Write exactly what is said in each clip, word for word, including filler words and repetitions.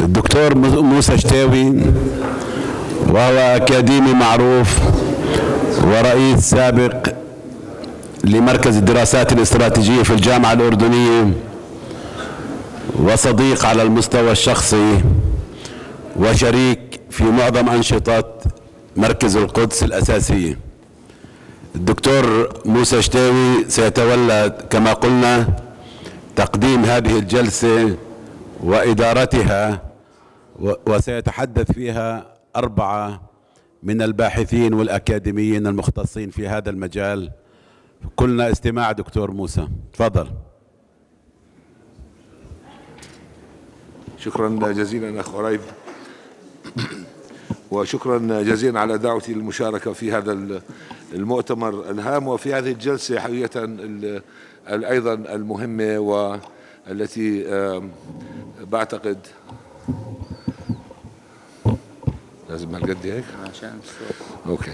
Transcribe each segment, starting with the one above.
الدكتور موسى شتاوي، وهو أكاديمي معروف ورئيس سابق لمركز الدراسات الاستراتيجية في الجامعة الأردنية، وصديق على المستوى الشخصي، وشريك في معظم أنشطة مركز القدس الأساسية. الدكتور موسى شتاوي سيتولى كما قلنا تقديم هذه الجلسة وإدارتها، وسيتحدث فيها أربعة من الباحثين والأكاديميين المختصين في هذا المجال. كلنا استماع دكتور موسى، تفضل. شكرا جزيلا أخ عريب، وشكرا جزيلا على دعوتي للمشاركة في هذا المؤتمر الهام وفي هذه الجلسة حقيقة أيضا المهمة، والتي بعتقد لازم هالقد هيك عشان اوكي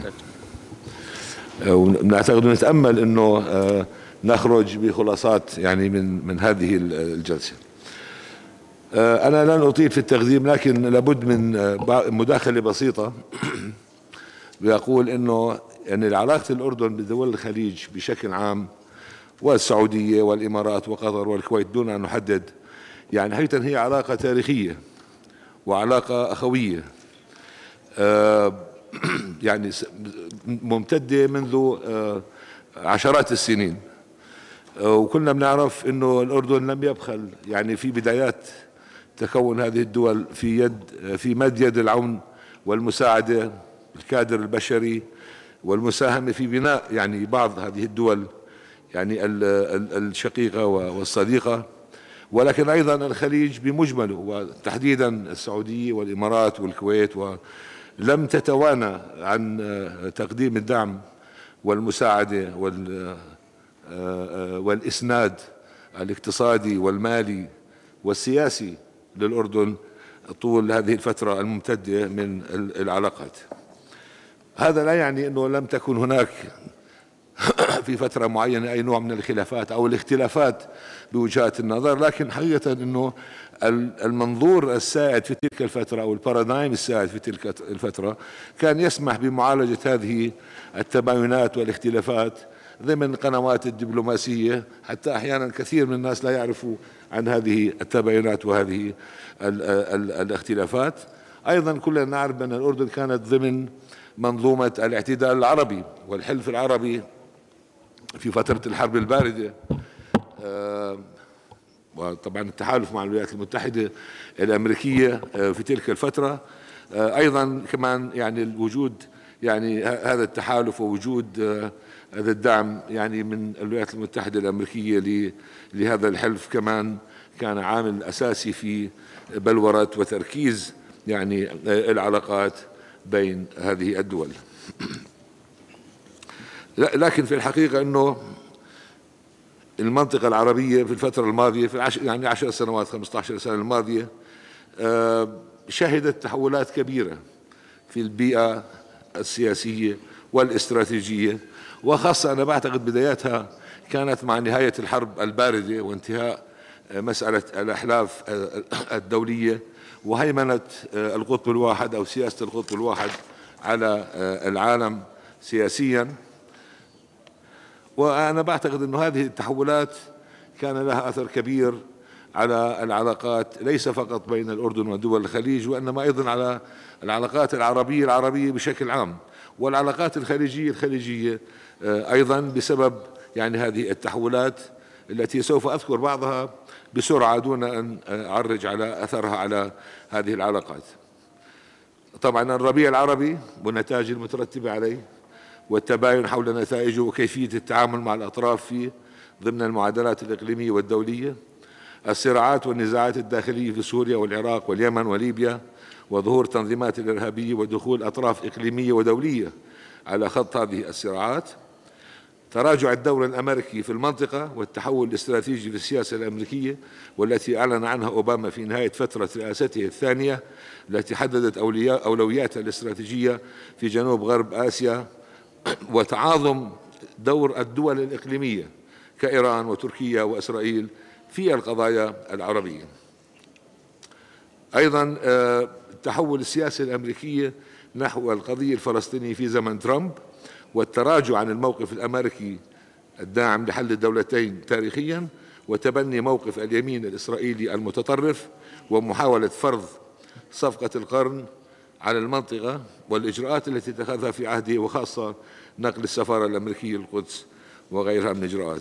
ونعتقد ونتأمل انه نخرج بخلاصات يعني من من هذه الجلسة. أنا لن أطيل في التقديم، لكن لابد من مداخلة بسيطة بيقول إنه يعني علاقة الأردن بدول الخليج بشكل عام والسعودية والإمارات وقطر والكويت دون أن نحدد، يعني حقيقة هي علاقة تاريخية وعلاقة أخوية يعني ممتدة منذ عشرات السنين، وكلنا بنعرف إنه الأردن لم يبخل يعني في بدايات تكون هذه الدول في يد في مد يد العون والمساعدة، الكادر البشري والمساهمة في بناء يعني بعض هذه الدول يعني الشقيقة والصديقة، ولكن أيضا الخليج بمجمله وتحديدا السعودية والإمارات والكويت، ولم تتوانى عن تقديم الدعم والمساعدة والإسناد الاقتصادي والمالي والسياسي للأردن طول هذه الفترة الممتدة من العلاقات. هذا لا يعني أنه لم تكن هناك في فترة معينة أي نوع من الخلافات أو الاختلافات بوجهات النظر، لكن حقيقة أنه المنظور السائد في تلك الفترة أو البارادايم السائد في تلك الفترة كان يسمح بمعالجة هذه التباينات والاختلافات ضمن قنوات الدبلوماسية، حتى أحيانا كثير من الناس لا يعرفوا عن هذه التباينات وهذه ال ال الاختلافات. أيضا كلنا نعرف أن الأردن كانت ضمن منظومة الاعتدال العربي والحلف العربي في فترة الحرب الباردة، آه وطبعا التحالف مع الولايات المتحدة الأمريكية آه في تلك الفترة، آه أيضا كمان يعني الوجود يعني هذا التحالف ووجود آه هذا الدعم يعني من الولايات المتحدة الأمريكية لهذا الحلف كمان كان عامل أساسي في بلورة وتركيز يعني العلاقات بين هذه الدول. لكن في الحقيقة أنه المنطقة العربية في الفترة الماضية في عشر يعني عشر سنوات خمسة عشر سنة الماضية شهدت تحولات كبيرة في البيئة السياسية والاستراتيجية، وخاصة أنا بعتقد بداياتها كانت مع نهاية الحرب الباردة وانتهاء مسألة الأحلاف الدولية وهيمنة القطب الواحد أو سياسة القطب الواحد على العالم سياسيا. وأنا بعتقد أن هذه التحولات كان لها أثر كبير على العلاقات ليس فقط بين الأردن ودول الخليج، وإنما أيضا على العلاقات العربية العربية بشكل عام، والعلاقات الخليجية الخليجية أيضا بسبب يعني هذه التحولات التي سوف أذكر بعضها بسرعة دون أن أعرج على أثرها على هذه العلاقات. طبعا الربيع العربي والنتائج المترتبة عليه والتباين حول نتائجه وكيفية التعامل مع الأطراف فيه ضمن المعادلات الإقليمية والدولية، الصراعات والنزاعات الداخلية في سوريا والعراق واليمن وليبيا، وظهور تنظيمات الإرهابية ودخول أطراف إقليمية ودولية على خط هذه الصراعات، تراجع الدور الأمريكي في المنطقة والتحول الاستراتيجي في السياسة الأمريكية والتي أعلن عنها أوباما في نهاية فترة رئاسته الثانية التي حددت أولوياتها الاستراتيجية في جنوب غرب آسيا، وتعاظم دور الدول الإقليمية كإيران وتركيا وإسرائيل في القضايا العربية. أيضا التحول السياسي الأمريكي نحو القضية الفلسطينية في زمن ترامب، والتراجع عن الموقف الأمريكي الداعم لحل الدولتين تاريخيا، وتبني موقف اليمين الإسرائيلي المتطرف، ومحاولة فرض صفقة القرن على المنطقة، والإجراءات التي اتخذها في عهده، وخاصة نقل السفارة الأمريكية للقدس وغيرها من الإجراءات.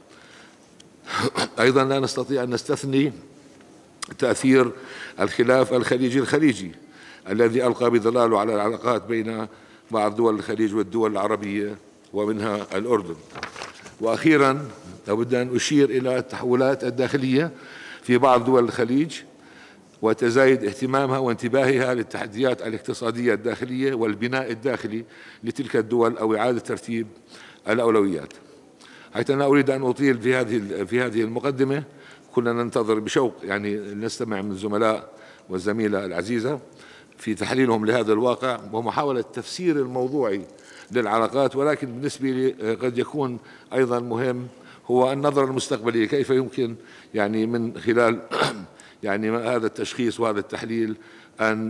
أيضا لا نستطيع أن نستثني تأثير الخلاف الخليجي الخليجي الذي ألقى بظلاله على العلاقات بين بعض دول الخليج والدول العربية ومنها الأردن. وأخيرا لابد أن أشير إلى التحولات الداخلية في بعض دول الخليج وتزايد اهتمامها وانتباهها للتحديات الاقتصادية الداخلية والبناء الداخلي لتلك الدول أو إعادة ترتيب الأولويات. حيث أنا أريد أن أطيل في هذه في هذه المقدمة، كنا ننتظر بشوق يعني نستمع من الزملاء والزميلة العزيزة في تحليلهم لهذا الواقع ومحاولة تفسير الموضوعي للعلاقات، ولكن بالنسبة لي قد يكون أيضا مهم هو النظرة المستقبلية، كيف يمكن يعني من خلال يعني هذا التشخيص وهذا التحليل أن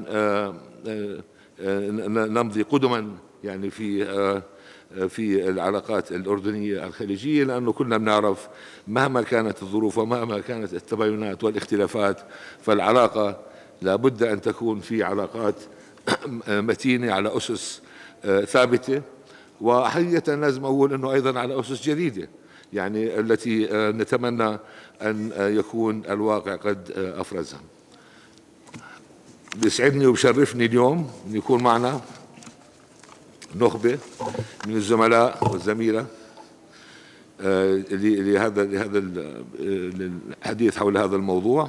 نمضي قدما يعني في في العلاقات الأردنية الخليجية، لأنه كنا بنعرف مهما كانت الظروف ومهما كانت التباينات والاختلافات، فالعلاقة لابد أن تكون في علاقات متينة على أسس ثابتة، وحقيقة لازم أقول أنه أيضا على أسس جديدة يعني التي نتمنى أن يكون الواقع قد أفرزها. بيسعدني وبشرفني اليوم أن يكون معنا نخبة من الزملاء والزميلة لهذا لهذا الحديث حول هذا الموضوع.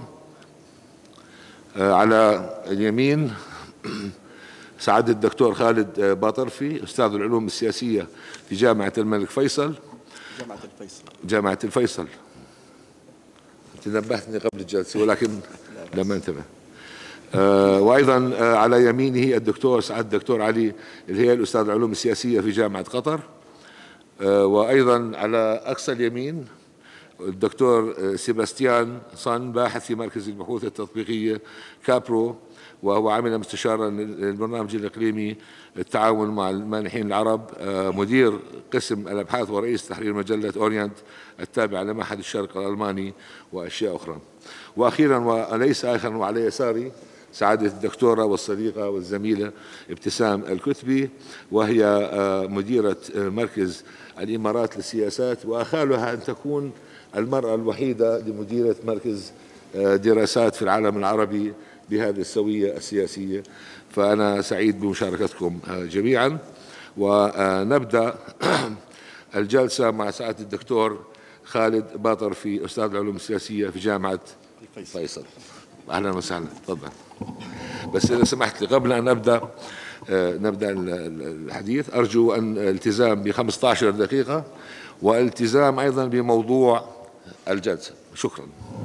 على اليمين سعادة الدكتور خالد باطرفي، أستاذ العلوم السياسية في جامعة الملك فيصل. جامعة الفيصل جامعة الفيصل تنبهتني قبل الجلسة ولكن لم انتبه. آه وأيضا آه على يمينه الدكتور سعادة الدكتور علي الهيل، أستاذ العلوم السياسية في جامعة قطر. آه وأيضا على أقصى اليمين الدكتور سيباستيان صن، باحث في مركز البحوث التطبيقية كابرو، وهو عامل مستشارا للبرنامج الإقليمي التعاون مع المانحين العرب، مدير قسم الأبحاث ورئيس تحرير مجلة أورينت التابعة لمعهد الشرق الألماني وأشياء أخرى. وأخيرا وليس آخرا وعلى يساري سعادة الدكتورة والصديقة والزميلة ابتسام الكتبي، وهي مديرة مركز الإمارات للسياسات، وأخالها أن تكون المرأة الوحيدة لمديرة مركز دراسات في العالم العربي بهذه السوية السياسية. فأنا سعيد بمشاركتكم جميعا، ونبدأ الجلسة مع سعادة الدكتور خالد باطرفي، أستاذ العلوم السياسية في جامعة فيصل. أهلا وسهلا، تفضل. بس إذا سمحت لي قبل أن نبدأ نبدأ الحديث أرجو أن الالتزام ب خمسة عشر دقيقة، والالتزام أيضا بموضوع الجلسة. شكرا.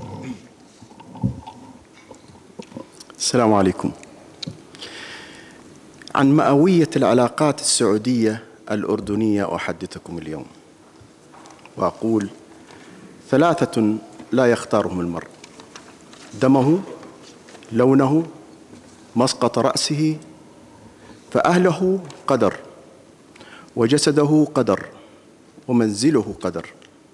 السلام عليكم. عن مئوية العلاقات السعودية الأردنية أحدثكم اليوم، وأقول ثلاثة لا يختارهم المرء: دمه، لونه، مسقط رأسه، فأهله قدر، وجسده قدر، ومنزله قدر.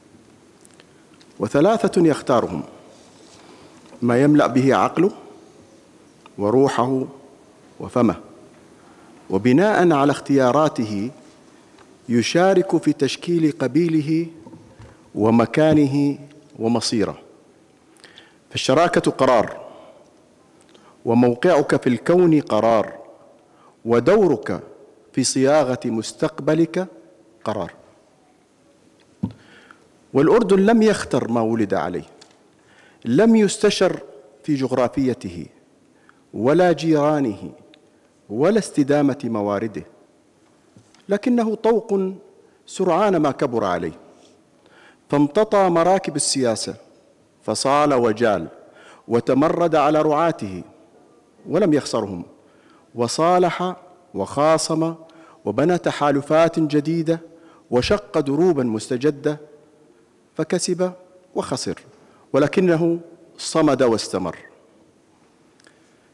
وثلاثة يختارهم: ما يملأ به عقله وروحه وفمه، وبناء على اختياراته يشارك في تشكيل قبيله ومكانه ومصيره. فالشراكة قرار، وموقعك في الكون قرار، ودورك في صياغة مستقبلك قرار. والأردن لم يختر ما ولد عليه، لم يستشر في جغرافيته ولا جيرانه ولا استدامة موارده، لكنه طوق سرعان ما كبر عليه، فامتطى مراكب السياسة فصال وجال، وتمرد على رعاته ولم يخسرهم، وصالح وخاصم وبنى تحالفات جديدة وشق دروبا مستجدة، فكسب وخسر، ولكنه صمد واستمر.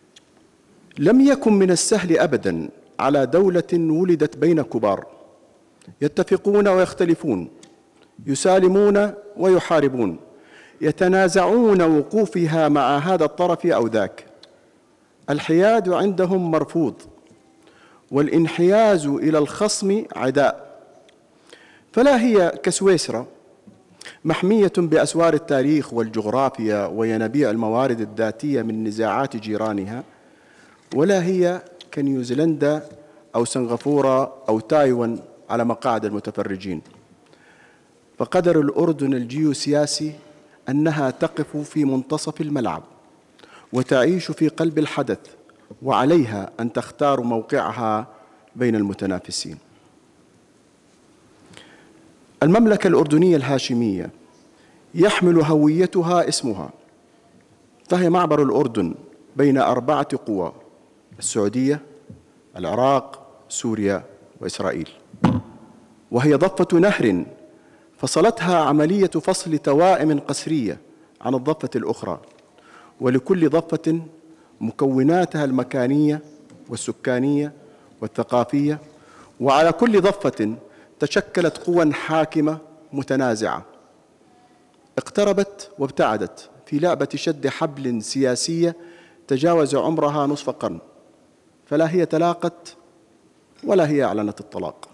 لم يكن من السهل أبداً على دولة ولدت بين كبار يتفقون ويختلفون، يسالمون ويحاربون، يتنازعون وقوفها مع هذا الطرف أو ذاك. الحياد عندهم مرفوض، والانحياز إلى الخصم عداء. فلا هي كسويسرا محمية بأسوار التاريخ والجغرافيا وينابيع الموارد الذاتية من نزاعات جيرانها، ولا هي كنيوزيلندا أو سنغافورة أو تايوان على مقاعد المتفرجين. فقدر الأردن الجيوسياسي أنها تقف في منتصف الملعب وتعيش في قلب الحدث، وعليها أن تختار موقعها بين المتنافسين. المملكة الأردنية الهاشمية يحمل هويتها اسمها، فهي معبر الأردن بين أربعة قوى: السعودية، العراق، سوريا، وإسرائيل. وهي ضفة نهر فصلتها عملية فصل توائم قسرية عن الضفة الأخرى، ولكل ضفة مكوناتها المكانية والسكانية والثقافية، وعلى كل ضفة تشكلت قوى حاكمة متنازعة اقتربت وابتعدت في لعبة شد حبل سياسية تجاوز عمرها نصف قرن، فلا هي تلاقت ولا هي أعلنت الطلاق.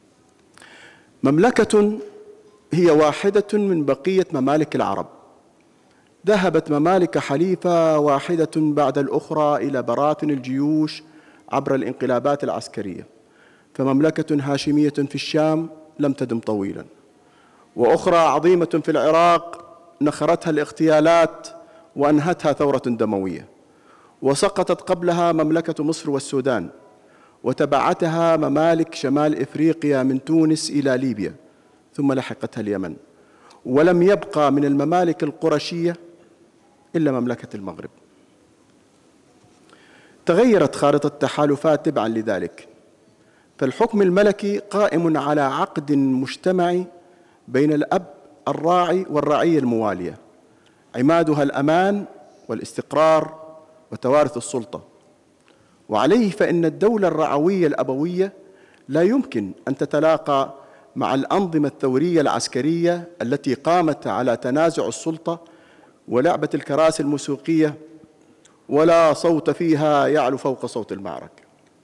مملكة هي واحدة من بقية ممالك العرب، ذهبت ممالك حليفة واحدة بعد الأخرى إلى براثن الجيوش عبر الانقلابات العسكرية، فمملكة هاشمية في الشام لم تدم طويلا، وأخرى عظيمة في العراق نخرتها الاغتيالات وأنهتها ثورة دموية، وسقطت قبلها مملكة مصر والسودان، وتبعتها ممالك شمال إفريقيا من تونس إلى ليبيا، ثم لحقتها اليمن، ولم يبقى من الممالك القرشية إلا مملكة المغرب. تغيرت خارطة التحالفات تبعاً لذلك، فالحكم الملكي قائم على عقد مجتمعي بين الأب الراعي والرعية الموالية، عمادها الأمان والاستقرار وتوارث السلطة. وعليه فإن الدولة الرعوية الأبوية لا يمكن أن تتلاقى مع الأنظمة الثورية العسكرية التي قامت على تنازع السلطة ولعبة الكراسي الموسيقية، ولا صوت فيها يعلو فوق صوت المعركة.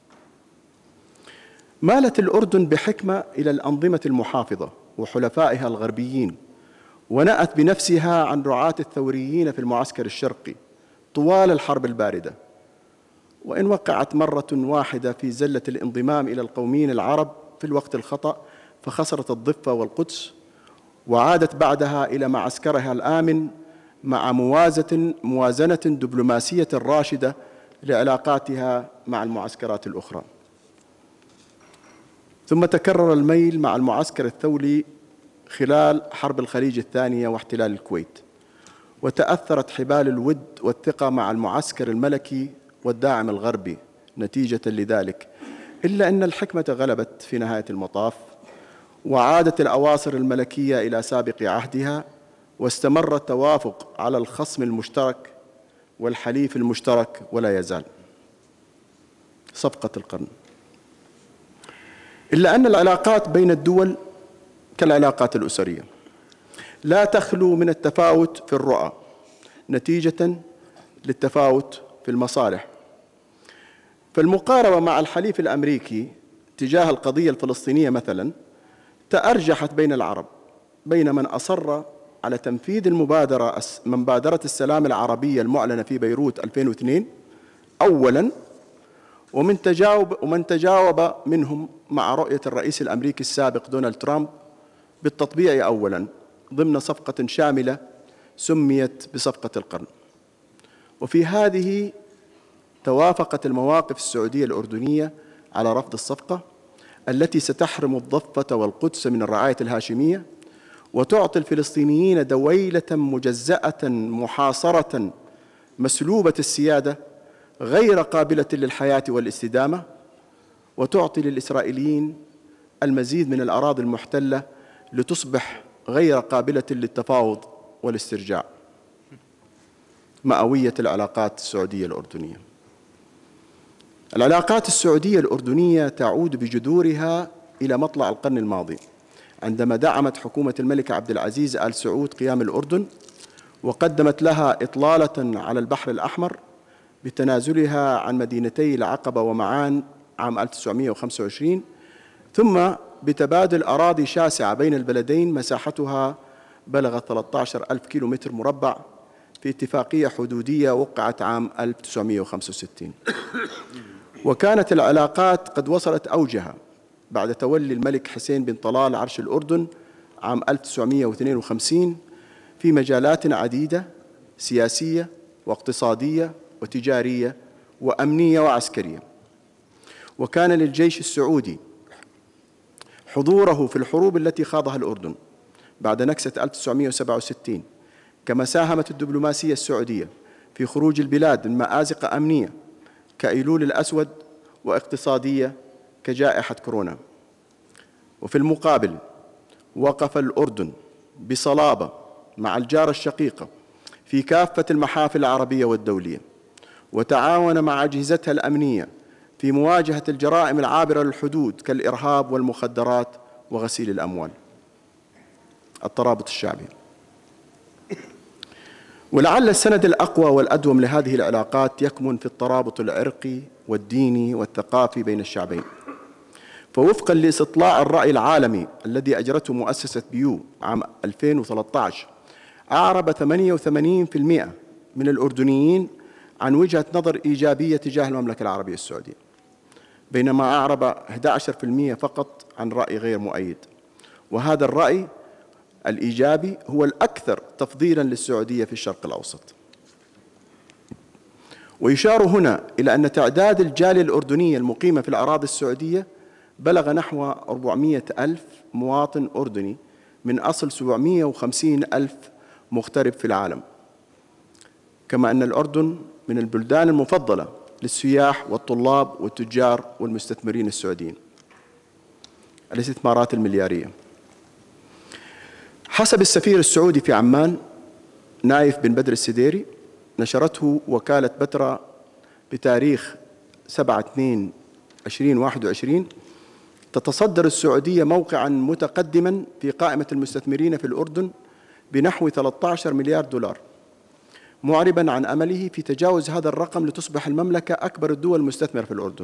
مالت الأردن بحكمة إلى الأنظمة المحافظة وحلفائها الغربيين، ونأت بنفسها عن رعاة الثوريين في المعسكر الشرقي طوال الحرب الباردة، وإن وقعت مرة واحدة في زلة الانضمام إلى القوميين العرب في الوقت الخطأ فخسرت الضفة والقدس، وعادت بعدها إلى معسكرها الآمن مع موازنة موازنة دبلوماسية راشدة لعلاقاتها مع المعسكرات الأخرى. ثم تكرر الميل مع المعسكر الثوري خلال حرب الخليج الثانية واحتلال الكويت، وتأثرت حبال الود والثقة مع المعسكر الملكي والداعم الغربي نتيجة لذلك، إلا أن الحكمة غلبت في نهاية المطاف، وعادت الأواصر الملكية إلى سابق عهدها، واستمر التوافق على الخصم المشترك والحليف المشترك ولا يزال. صفقة القرن. إلا أن العلاقات بين الدول كالعلاقات الأسرية لا تخلو من التفاوت في الرؤى نتيجة للتفاوت في المصالح. فالمقاربة مع الحليف الأمريكي تجاه القضية الفلسطينية مثلاً تأرجحت بين العرب، بين من أصر على تنفيذ المبادرة مبادرة السلام العربية المعلنة في بيروت ألفين واثنين أولاً، ومن تجاوب ومن تجاوب منهم مع رؤية الرئيس الأمريكي السابق دونالد ترامب بالتطبيع أولاً ضمن صفقة شاملة سميت بصفقة القرن. وفي هذه توافقت المواقف السعودية الأردنية على رفض الصفقة التي ستحرم الضفة والقدس من الرعاية الهاشمية، وتعطي الفلسطينيين دويلة مجزأة محاصرة مسلوبة السيادة غير قابلة للحياة والاستدامة، وتعطي للإسرائيليين المزيد من الأراضي المحتلة لتصبح غير قابلة للتفاوض والاسترجاع. مئوية العلاقات السعودية الأردنية. العلاقات السعودية الأردنية تعود بجذورها إلى مطلع القرن الماضي، عندما دعمت حكومة الملك عبد العزيز آل سعود قيام الأردن وقدمت لها إطلالة على البحر الأحمر بتنازلها عن مدينتي العقبة ومعان عام ألف وتسعمائة وخمسة وعشرين، ثم بتبادل أراضي شاسعة بين البلدين مساحتها بلغت ثلاثة عشر ألف كيلومتر مربع في اتفاقية حدودية وقعت عام ألف وتسعمائة وخمسة وستين. وكانت العلاقات قد وصلت أوجها بعد تولي الملك حسين بن طلال عرش الأردن عام ألف وتسعمائة واثنين وخمسين في مجالات عديدة سياسية واقتصادية وتجارية وأمنية وعسكرية. وكان للجيش السعودي حضوره في الحروب التي خاضها الأردن بعد نكسة ألف وتسعمائة وسبعة وستين، كما ساهمت الدبلوماسية السعودية في خروج البلاد من مآزق أمنية كأيلول الأسود واقتصادية كجائحة كورونا. وفي المقابل وقف الأردن بصلابة مع الجارة الشقيقة في كافة المحافل العربية والدولية، وتعاون مع أجهزتها الأمنية في مواجهة الجرائم العابرة للحدود كالإرهاب والمخدرات وغسيل الأموال. الترابط الشعبي. ولعل السند الأقوى والأدوم لهذه العلاقات يكمن في الترابط العرقي والديني والثقافي بين الشعبين. فوفقاً لاستطلاع الرأي العالمي الذي أجرته مؤسسة بيو عام ألفين وثلاثة عشر، أعرب ثمانية وثمانين بالمئة من الأردنيين عن وجهة نظر إيجابية تجاه المملكة العربية السعودية، بينما أعرب أحد عشر بالمئة فقط عن رأي غير مؤيد. وهذا الرأي الإيجابي هو الأكثر تفضيلاً للسعودية في الشرق الأوسط. ويشار هنا إلى أن تعداد الجالية الأردنية المقيمة في الأراضي السعودية بلغ نحو أربعمائة ألف مواطن أردني من أصل سبعمائة وخمسين ألف مغترب في العالم، كما أن الأردن من البلدان المفضلة للسياح والطلاب والتجار والمستثمرين السعوديين. الاستثمارات المليارية. حسب السفير السعودي في عمان نايف بن بدر السديري، نشرته وكالة بترا بتاريخ سبعة اثنين ألفين وواحد وعشرين، تتصدر السعودية موقعاً متقدماً في قائمة المستثمرين في الأردن بنحو ثلاثة عشر مليار دولار، معرباً عن أمله في تجاوز هذا الرقم لتصبح المملكة أكبر الدول المستثمرة في الأردن.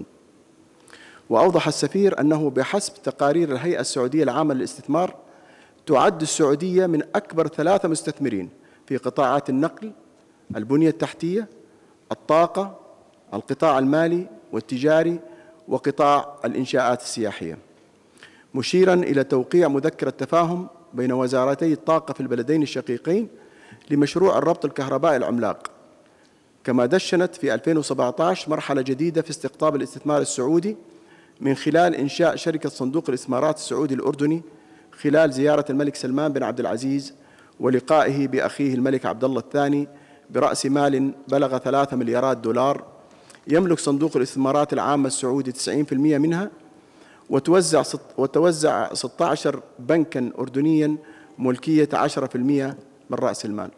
وأوضح السفير أنه بحسب تقارير الهيئة السعودية العامة للاستثمار تعد السعودية من أكبر ثلاثة مستثمرين في قطاعات النقل، البنية التحتية، الطاقة، القطاع المالي والتجاري، وقطاع الإنشاءات السياحية، مشيراً إلى توقيع مذكرة تفاهم بين وزارتي الطاقة في البلدين الشقيقين لمشروع الربط الكهربائي العملاق. كما دشنت في ألفين وسبعة عشر مرحلة جديدة في استقطاب الاستثمار السعودي من خلال إنشاء شركة صندوق الاستثمارات السعودي الأردني خلال زيارة الملك سلمان بن عبد العزيز ولقائه بأخيه الملك عبد الله الثاني برأس مال بلغ ثلاثة مليارات دولار. يملك صندوق الاستثمارات العامة السعودي تسعين بالمئة منها، وتوزع وتوزع ستة عشر بنكاً أردنياً ملكية عشرة بالمئة من رأس المال.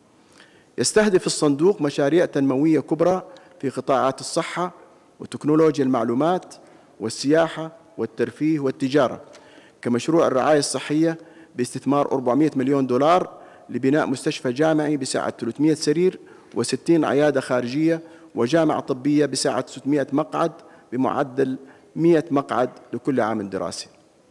يستهدف الصندوق مشاريع تنموية كبرى في قطاعات الصحة وتكنولوجيا المعلومات والسياحة والترفيه والتجارة، كمشروع الرعاية الصحية باستثمار أربعمائة مليون دولار لبناء مستشفى جامعي بسعة ثلاثمائة سرير وستين عيادة خارجية، وجامعة طبية بسعة ستمائة مقعد بمعدل مائة مقعد لكل عام دراسي.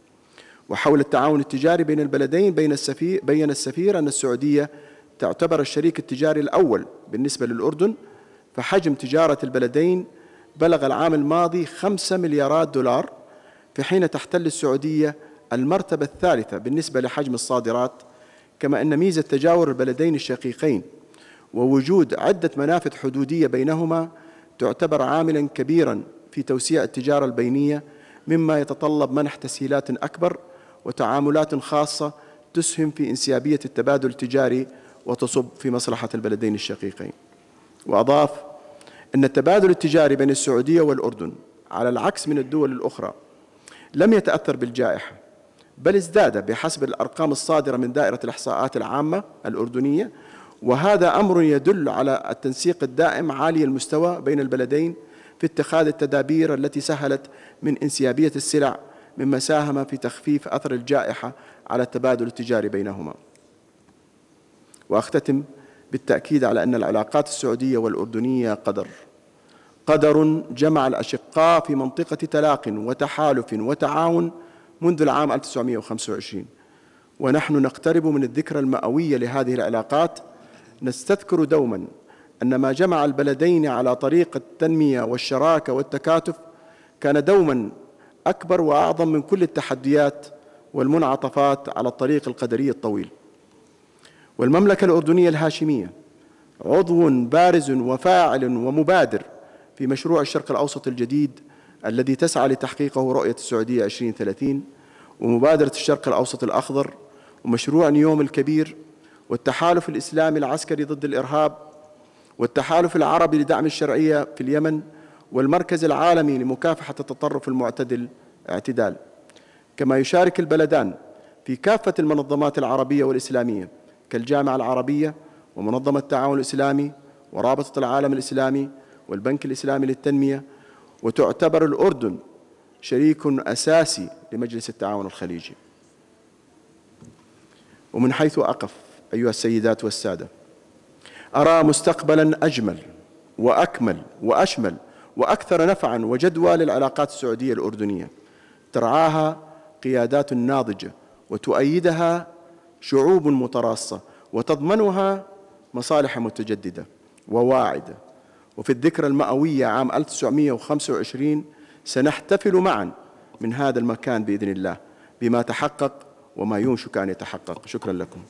وحول التعاون التجاري بين البلدين، بين السفير بين السفير أن السعودية تعتبر الشريك التجاري الأول بالنسبة للأردن، فحجم تجارة البلدين بلغ العام الماضي خمسة مليارات دولار، في حين تحتل السعودية المرتبة الثالثة بالنسبة لحجم الصادرات. كما أن ميزة تجاور البلدين الشقيقين ووجود عدة منافذ حدودية بينهما تعتبر عاملاً كبيراً في توسيع التجارة البينية، مما يتطلب منح تسهيلات أكبر وتعاملات خاصة تسهم في انسيابية التبادل التجاري وتصب في مصلحة البلدين الشقيقين. وأضاف أن التبادل التجاري بين السعودية والأردن على العكس من الدول الأخرى لم يتأثر بالجائحة، بل ازداد بحسب الأرقام الصادرة من دائرة الإحصاءات العامة الأردنية، وهذا أمر يدل على التنسيق الدائم عالي المستوى بين البلدين في اتخاذ التدابير التي سهلت من انسيابية السلع، مما ساهم في تخفيف أثر الجائحة على التبادل التجاري بينهما. وأختتم بالتأكيد على أن العلاقات السعودية والأردنية قدر قدر جمع الأشقاء في منطقة تلاق وتحالف وتعاون منذ العام ألف وتسعمائة وخمسة وعشرين، ونحن نقترب من الذكرى المئوية لهذه العلاقات. نستذكر دوما أن ما جمع البلدين على طريق التنمية والشراكة والتكاتف كان دوما أكبر وأعظم من كل التحديات والمنعطفات على الطريق القدري الطويل. والمملكة الأردنية الهاشمية عضو بارز وفاعل ومبادر في مشروع الشرق الأوسط الجديد الذي تسعى لتحقيقه رؤية السعودية عشرين ثلاثين، ومبادرة الشرق الأوسط الأخضر، ومشروع نيوم الكبير، والتحالف الإسلامي العسكري ضد الإرهاب، والتحالف العربي لدعم الشرعية في اليمن، والمركز العالمي لمكافحة التطرف المعتدل اعتدال. كما يشارك البلدان في كافة المنظمات العربية والإسلامية كالجامعة العربية ومنظمة التعاون الإسلامي ورابطة العالم الإسلامي والبنك الإسلامي للتنمية، وتعتبر الأردن شريك أساسي لمجلس التعاون الخليجي. ومن حيث أقف أيها السيدات والسادة، أرى مستقبلا أجمل وأكمل وأشمل وأكثر نفعا وجدوى للعلاقات السعودية الأردنية، ترعاها قيادات ناضجة وتؤيدها شعوب متراصة وتضمنها مصالح متجددة وواعدة. وفي الذكرى المئوية عام ألف وتسعمائة وخمسة وعشرين سنحتفل معا من هذا المكان بإذن الله بما تحقق وما يوشك أن يتحقق. شكرا لكم.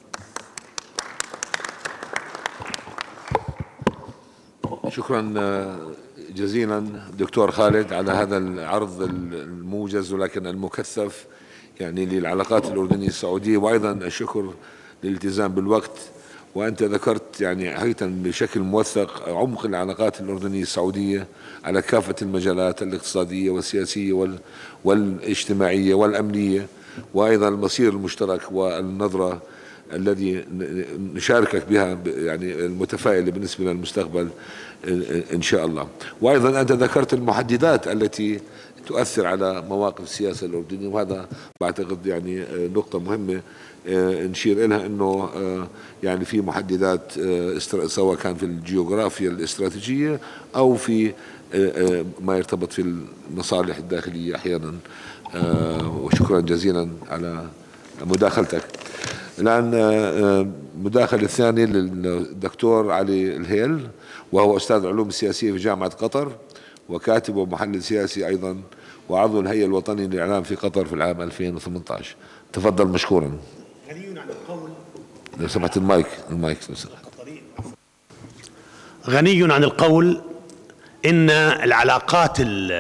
شكرا جزيلا دكتور خالد على هذا العرض الموجز ولكن المكثف يعني للعلاقات الأردنية السعودية، وأيضا الشكر للالتزام بالوقت. وأنت ذكرت يعني حقيقة بشكل موثق عمق العلاقات الأردنية السعودية على كافة المجالات الاقتصادية والسياسية وال والاجتماعية والأمنية، وأيضا المصير المشترك والنظرة الذي نشاركك بها يعني المتفائلة بالنسبة للمستقبل إن شاء الله. وأيضا أنت ذكرت المحددات التي تؤثر على مواقف السياسة الأردنية، وهذا بعتقد يعني نقطة مهمة نشير إلها، أنه يعني في محددات سواء كان في الجيوغرافيا الاستراتيجية أو في ما يرتبط في المصالح الداخلية أحيانا. وشكرا جزيلا على مداخلتك. الآن مداخلة الثانية للدكتور علي الهيل، وهو أستاذ علوم السياسية في جامعة قطر وكاتب ومحلل سياسي أيضا، وعضو الهيئة الوطنية للإعلام في قطر في العام ألفين وثمانية عشر. تفضل مشكورا. غني عن القول لو سمحت المايك المايك غني عن القول إن العلاقات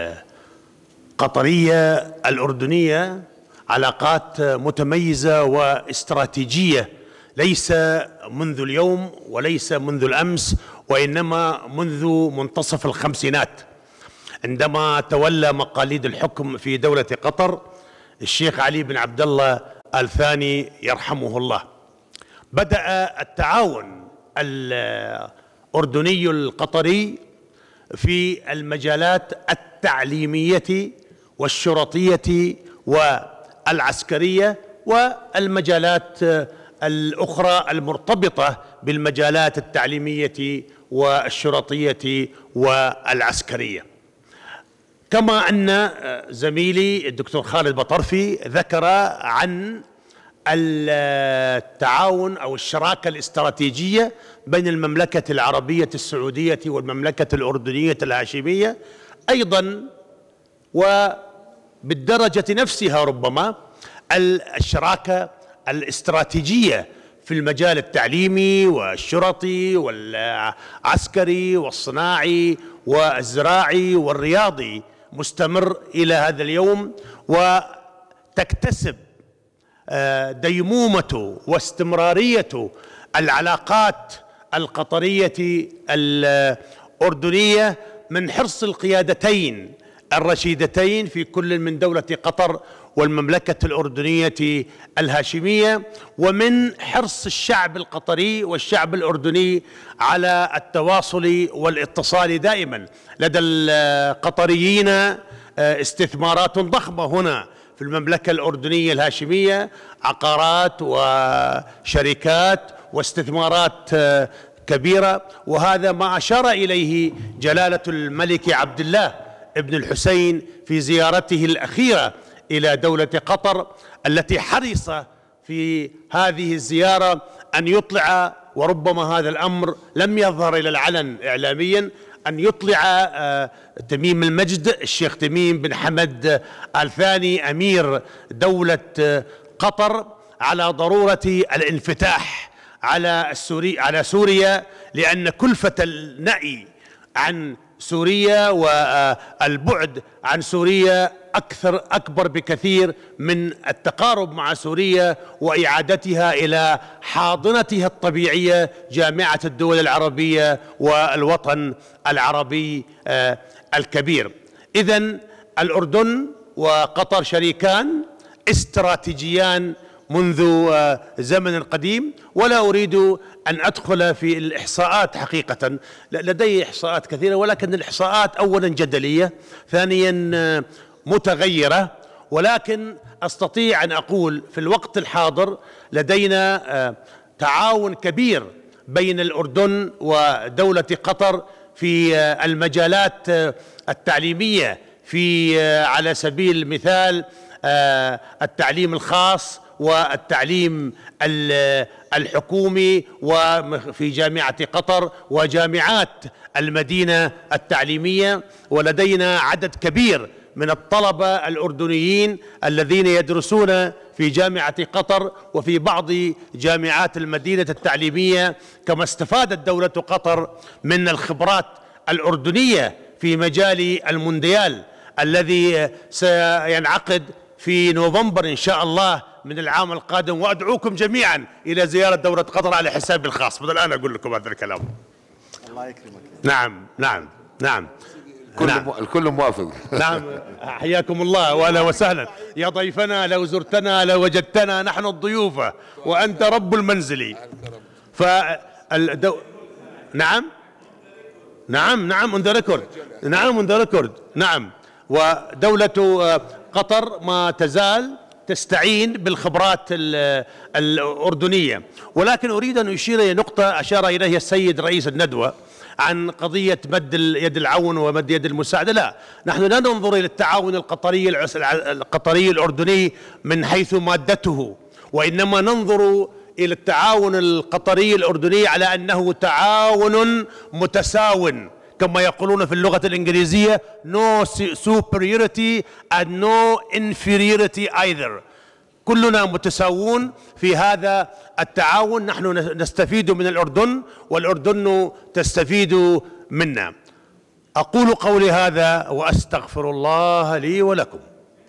القطرية الأردنية علاقات متميزة واستراتيجية، ليس منذ اليوم وليس منذ الأمس، وإنما منذ منتصف الخمسينات عندما تولى مقاليد الحكم في دولة قطر الشيخ علي بن عبد الله آل ثاني يرحمه الله. بدأ التعاون الأردني القطري في المجالات التعليمية والشرطية والعسكرية والمجالات الأخرى المرتبطة بالمجالات التعليمية والشرطية والعسكرية. كما أن زميلي الدكتور خالد بطرفي ذكر عن التعاون أو الشراكة الاستراتيجية بين المملكة العربية السعودية والمملكة الأردنية الهاشمية، أيضا وبالدرجة نفسها ربما الشراكة الاستراتيجية في المجال التعليمي والشرطي والعسكري والصناعي والزراعي والرياضي مستمر إلى هذا اليوم، وتكتسب ديمومة واستمرارية العلاقات القطرية الأردنية من حرص القيادتين الرشيدتين في كل من دولة قطر والمملكة الأردنية الهاشمية، ومن حرص الشعب القطري والشعب الأردني على التواصل والاتصال دائما. لدى القطريين استثمارات ضخمة هنا في المملكة الأردنية الهاشمية، عقارات وشركات واستثمارات كبيرة، وهذا ما أشار إليه جلالة الملك عبد الله ابن الحسين في زيارته الأخيرة إلى دولة قطر، التي حرص في هذه الزيارة أن يطلع، وربما هذا الأمر لم يظهر إلى العلن إعلاميا، أن يطلع تميم المجد الشيخ تميم بن حمد آل ثاني أمير دولة قطر على ضرورة الانفتاح على السوري على سوريا، لأن كلفة النأي عن سوريا والبعد عن سوريا أكثر أكبر بكثير من التقارب مع سوريا وإعادتها إلى حاضنتها الطبيعية جامعة الدول العربية والوطن العربي الكبير. إذن الأردن وقطر شريكان استراتيجيان منذ زمن قديم، ولا أريد أن أدخل في الإحصاءات حقيقة، لدي إحصاءات كثيرة، ولكن الإحصاءات أولا جدلية، ثانيا متغيرة، ولكن أستطيع أن أقول في الوقت الحاضر لدينا تعاون كبير بين الأردن ودولة قطر في المجالات التعليمية، في على سبيل المثال التعليم الخاص والتعليم الحكومي وفي جامعة قطر وجامعات المدينة التعليمية. ولدينا عدد كبير من الطلبة الأردنيين الذين يدرسون في جامعة قطر وفي بعض جامعات المدينة التعليمية، كما استفادت دولة قطر من الخبرات الأردنية في مجال المونديال الذي سينعقد في نوفمبر إن شاء الله من العام القادم. وأدعوكم جميعا إلى زيارة دولة قطر على حسابي الخاص، بدل الآن أقول لكم هذا الكلام. الله يكرمك. نعم نعم نعم كل نعم. الكل موافق. نعم، حياكم الله واهلا وسهلا يا ضيفنا، لو زرتنا لوجدتنا نحن الضيوف وأنت رب المنزل. فالدو... نعم نعم نعم on the record. نعم on the record. نعم. ودولة قطر ما تزال تستعين بالخبرات الأردنية، ولكن أريد أن أشير إلى نقطة أشار إليها السيد رئيس الندوة عن قضية مد يد العون ومد يد المساعدة. لا، نحن لا ننظر إلى التعاون القطري القطري الأردني من حيث مادته، وإنما ننظر إلى التعاون القطري الأردني على أنه تعاون متساو، كما يقولون في اللغة الإنجليزية no superiority and no inferiority either. كلنا متساوون في هذا التعاون، نحن نستفيد من الأردن والأردن تستفيد منا. أقول قولي هذا وأستغفر الله لي ولكم.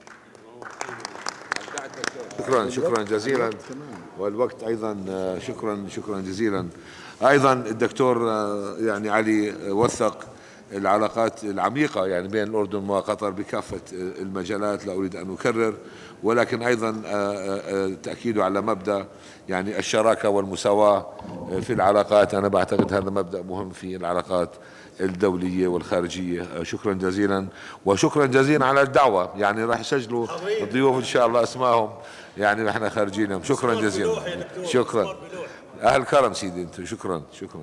شكرا شكرا جزيلا، والوقت أيضا شكرا شكرا جزيلا. أيضا الدكتور يعني علي وثق العلاقات العميقة يعني بين الأردن وقطر بكافة المجالات، لا أريد أن أكرر، ولكن أيضا تأكيده على مبدأ يعني الشراكة والمساواة في العلاقات. أنا بعتقد هذا مبدأ مهم في العلاقات الدولية والخارجية. شكرا جزيلا، وشكرا جزيلا على الدعوة، يعني راح يسجلوا الضيوف إن شاء الله أسمائهم يعني نحن خارجينهم. شكرا جزيلا. شكرا أهل كرم سيدي أنتم. شكرا شكرا.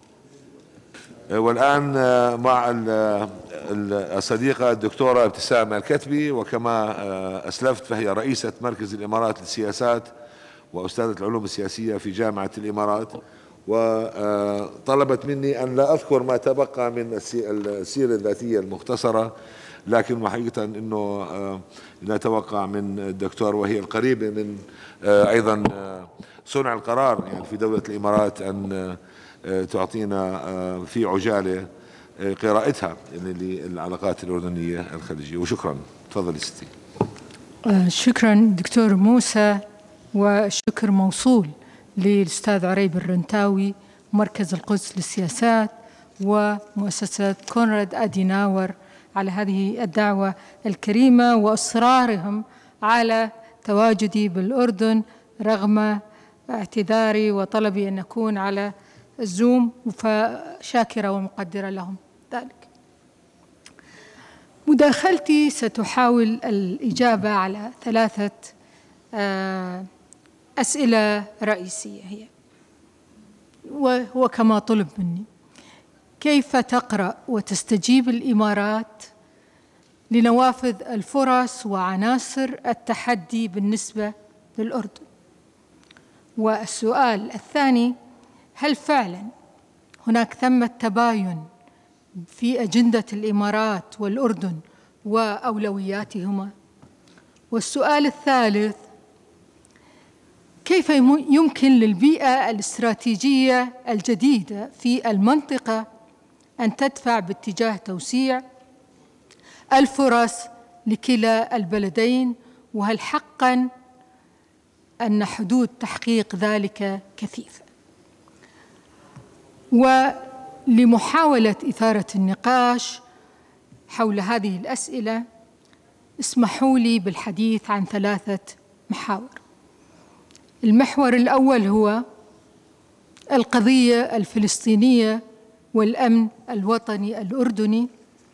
والآن مع الصديقة الدكتورة ابتسام الكتبي، وكما أسلفت فهي رئيسة مركز الإمارات للسياسات وأستاذة العلوم السياسية في جامعة الإمارات، وطلبت مني أن لا أذكر ما تبقى من السيرة الذاتية المختصرة، لكن حقيقة أنه نتوقع من الدكتور وهي القريبة من أيضا صنع القرار يعني في دولة الإمارات أن تعطينا في عجالة قراءتها للعلاقات الأردنية الخليجية. وشكرا. تفضلي ستي. شكرا دكتور موسى، وشكر موصول للأستاذ عريب الرنتاوي مركز القدس للسياسات ومؤسسة كونراد أديناور على هذه الدعوة الكريمة وإصرارهم على تواجدي بالأردن رغم اعتذاري وطلبي أن أكون على الزوم، فشاكرة ومقدرة لهم ذلك. مداخلتي ستحاول الإجابة على ثلاثة أسئلة رئيسية، هي وهو كما طلب مني: كيف تقرأ وتستجيب الإمارات لنوافذ الفرص وعناصر التحدي بالنسبة للأردن؟ والسؤال الثاني: هل فعلاً هناك ثمة تباين في أجندة الإمارات والأردن وأولوياتهما؟ والسؤال الثالث: كيف يمكن للبيئة الاستراتيجية الجديدة في المنطقة أن تدفع باتجاه توسيع الفرص لكلا البلدين؟ وهل حقاً أن حدود تحقيق ذلك كثيفة؟ ولمحاولة إثارة النقاش حول هذه الأسئلة اسمحوا لي بالحديث عن ثلاثة محاور. المحور الأول هو القضية الفلسطينية والأمن الوطني الأردني،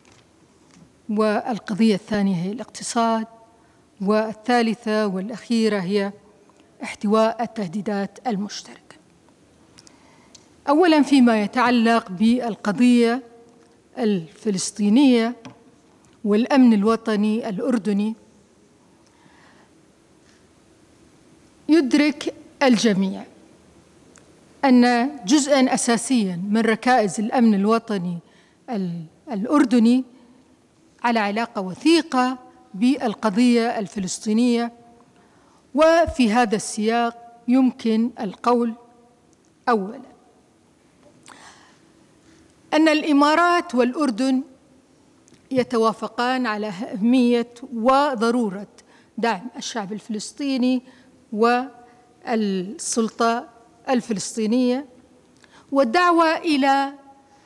والقضية الثانية هي الاقتصاد، والثالثة والأخيرة هي احتواء التهديدات المشتركة. أولاً فيما يتعلق بالقضية الفلسطينية والأمن الوطني الأردني، يدرك الجميع أن جزءاً أساسياً من ركائز الأمن الوطني الأردني على علاقة وثيقة بالقضية الفلسطينية. وفي هذا السياق يمكن القول أولاً أن الإمارات والأردن يتوافقان على أهمية وضرورة دعم الشعب الفلسطيني والسلطة الفلسطينية، والدعوة إلى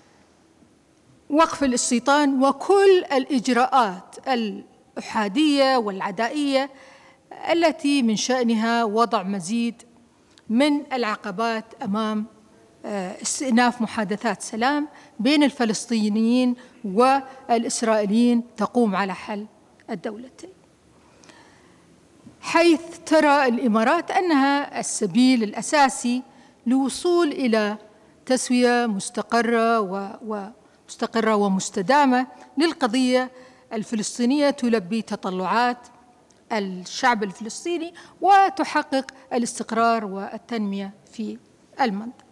وقف الاستيطان وكل الإجراءات الأحادية والعدائية التي من شأنها وضع مزيد من العقبات أمام استئناف محادثات سلام بين الفلسطينيين والإسرائيليين تقوم على حل الدولتين، حيث ترى الإمارات أنها السبيل الأساسي للوصول إلى تسوية مستقرة ومستقرة ومستدامة للقضية الفلسطينية تلبي تطلعات الشعب الفلسطيني وتحقق الاستقرار والتنمية في المنطقة.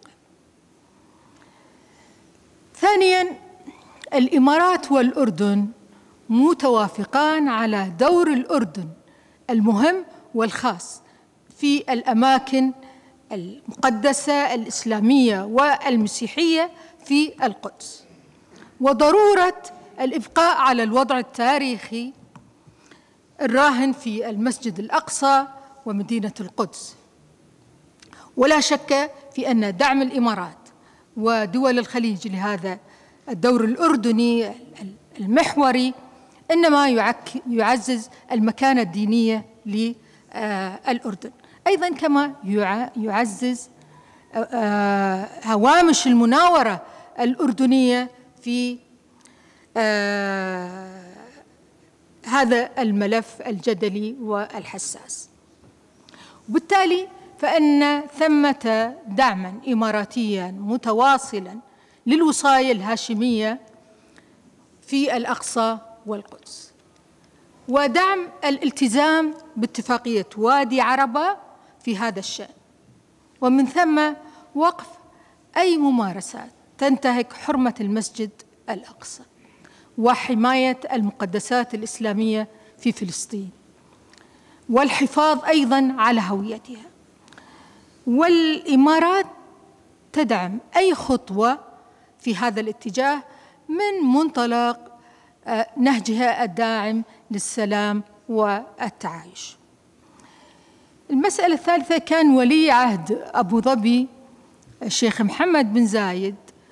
ثانياً، الإمارات والأردن متوافقان على دور الأردن المهم والخاص في الأماكن المقدسة الإسلامية والمسيحية في القدس، وضرورة الإبقاء على الوضع التاريخي الراهن في المسجد الأقصى ومدينة القدس. ولا شك في أن دعم الإمارات ودول الخليج لهذا الدور الأردني المحوري إنما يعزز المكانة الدينية للأردن، أيضاً كما يعزز هوامش المناورة الأردنية في هذا الملف الجدلي والحساس. وبالتالي فإن ثمة دعماً إماراتياً متواصلاً للوصاية الهاشمية في الأقصى والقدس، ودعم الالتزام باتفاقية وادي عربة في هذا الشأن، ومن ثم وقف أي ممارسات تنتهك حرمة المسجد الأقصى وحماية المقدسات الإسلامية في فلسطين، والحفاظ أيضاً على هويتها. والإمارات تدعم أي خطوة في هذا الاتجاه من منطلق نهجها الداعم للسلام والتعايش. المسألة الثالثة: كان ولي عهد أبو ظبي الشيخ محمد بن زايد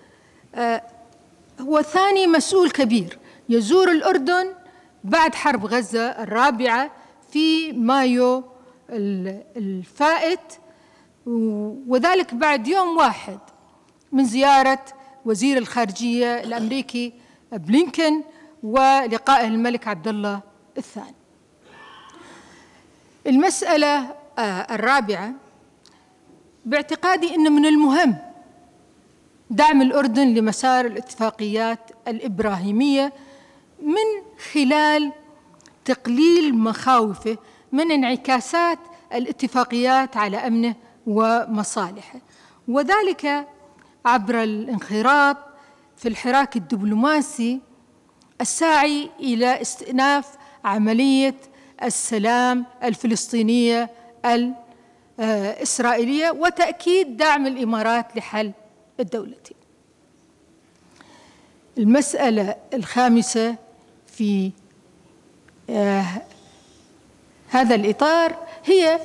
هو ثاني مسؤول كبير يزور الأردن بعد حرب غزة الرابعة في مايو الفائت، وذلك بعد يوم واحد من زيارة وزير الخارجية الأمريكي بلينكن ولقائه الملك عبد الله الثاني. المسألة الرابعة، باعتقادي أن من المهم دعم الأردن لمسار الاتفاقيات الإبراهيمية من خلال تقليل مخاوفه من انعكاسات الاتفاقيات على أمنه ومصالحه، وذلك عبر الانخراط في الحراك الدبلوماسي الساعي إلى استئناف عملية السلام الفلسطينية الإسرائيلية وتأكيد دعم الإمارات لحل الدولتين. المسألة الخامسة في آه هذا الإطار هي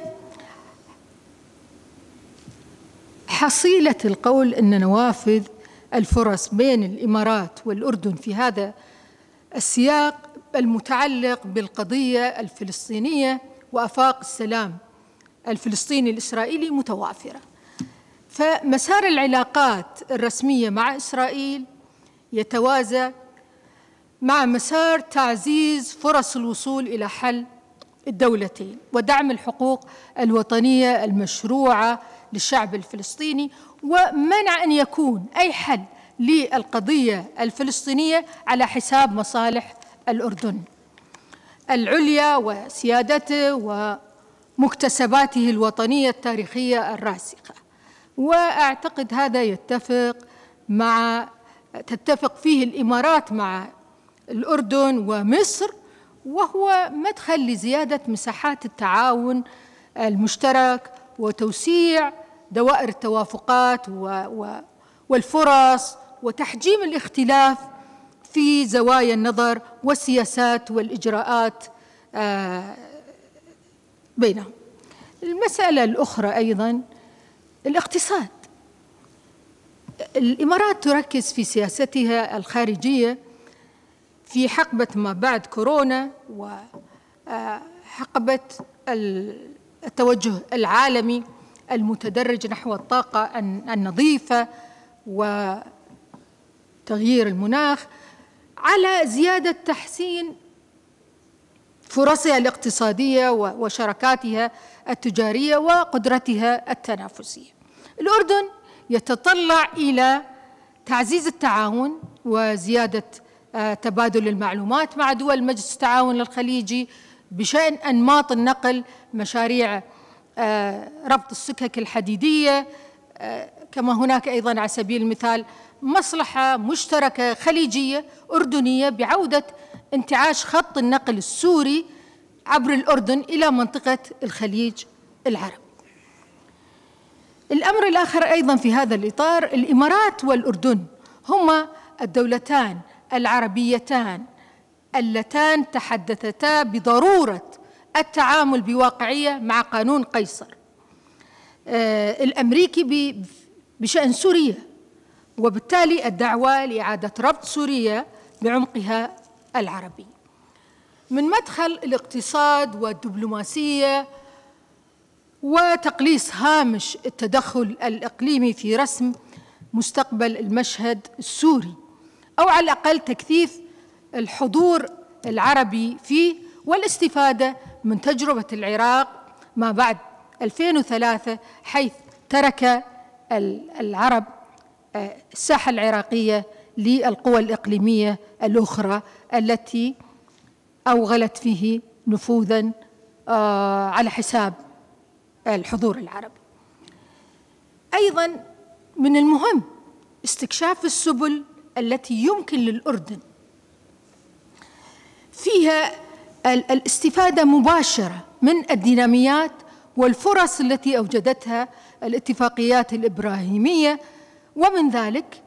حصيلة القول أن نوافذ الفرص بين الإمارات والأردن في هذا السياق المتعلق بالقضية الفلسطينية وآفاق السلام الفلسطيني الإسرائيلي متوافرة. فمسار العلاقات الرسمية مع إسرائيل يتوازى مع مسار تعزيز فرص الوصول إلى حل الدولتين ودعم الحقوق الوطنية المشروعة للشعب الفلسطيني، ومنع أن يكون أي حل للقضية الفلسطينية على حساب مصالح الأردن العليا وسيادته ومكتسباته الوطنية التاريخية الراسخة. وأعتقد هذا يتفق مع تتفق فيه الإمارات مع الأردن ومصر، وهو مدخل لزيادة مساحات التعاون المشترك وتوسيع دوائر التوافقات والفرص وتحجيم الاختلاف في زوايا النظر والسياسات والإجراءات بينهم. المسألة الأخرى أيضاً الاقتصاد. الإمارات تركز في سياستها الخارجية في حقبة ما بعد كورونا وحقبة التوجه العالمي المتدرج نحو الطاقة النظيفة وتغيير المناخ على زيادة تحسين فرصها الاقتصادية وشراكاتها التجارية وقدرتها التنافسية. الأردن يتطلع إلى تعزيز التعاون وزيادة تبادل المعلومات مع دول مجلس التعاون الخليجي بشأن أنماط النقل، مشاريع ربط السكك الحديدية، كما هناك أيضاً على سبيل المثال مصلحة مشتركة خليجية أردنية بعودة انتعاش خط النقل السوري عبر الأردن إلى منطقة الخليج العربي. الأمر الآخر أيضاً في هذا الإطار، الإمارات والأردن هما الدولتان العربيتان اللتان تحدثتا بضرورة التعامل بواقعية مع قانون قيصر الأمريكي بشأن سوريا، وبالتالي الدعوة لإعادة ربط سوريا بعمقها العربي. من مدخل الاقتصاد والدبلوماسية وتقليص هامش التدخل الإقليمي في رسم مستقبل المشهد السوري، أو على الأقل تكثيف الحضور العربي فيه والاستفادة من تجربة العراق ما بعد ألفين وثلاثة، حيث ترك العرب الساحة العراقية للقوى الإقليمية الأخرى التي أوغلت فيه نفوذاً على حساب الحضور العربي. أيضاً من المهم استكشاف السبل التي يمكن للأردن فيها الاستفادة مباشرة من الديناميات والفرص التي أوجدتها الاتفاقيات الإبراهيمية، ومن ذلك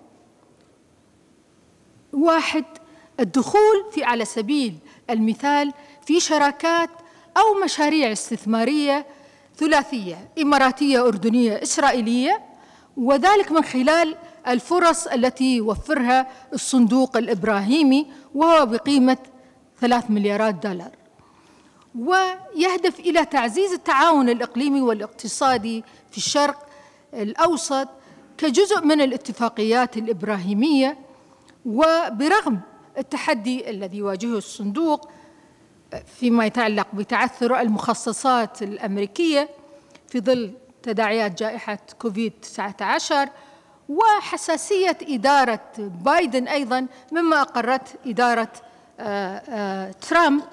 واحد الدخول في على سبيل المثال في شراكات أو مشاريع استثمارية ثلاثية إماراتية أردنية إسرائيلية، وذلك من خلال الفرص التي يوفرها الصندوق الإبراهيمي وهو بقيمة ثلاث مليارات دولار. ويهدف إلى تعزيز التعاون الإقليمي والاقتصادي في الشرق الأوسط كجزء من الاتفاقيات الإبراهيمية. وبرغم التحدي الذي يواجهه الصندوق فيما يتعلق بتعثر المخصصات الأمريكية في ظل تداعيات جائحة كوفيد تسعة عشر وحساسية إدارة بايدن أيضاً مما أقرت إدارة آآ آآ ترامب،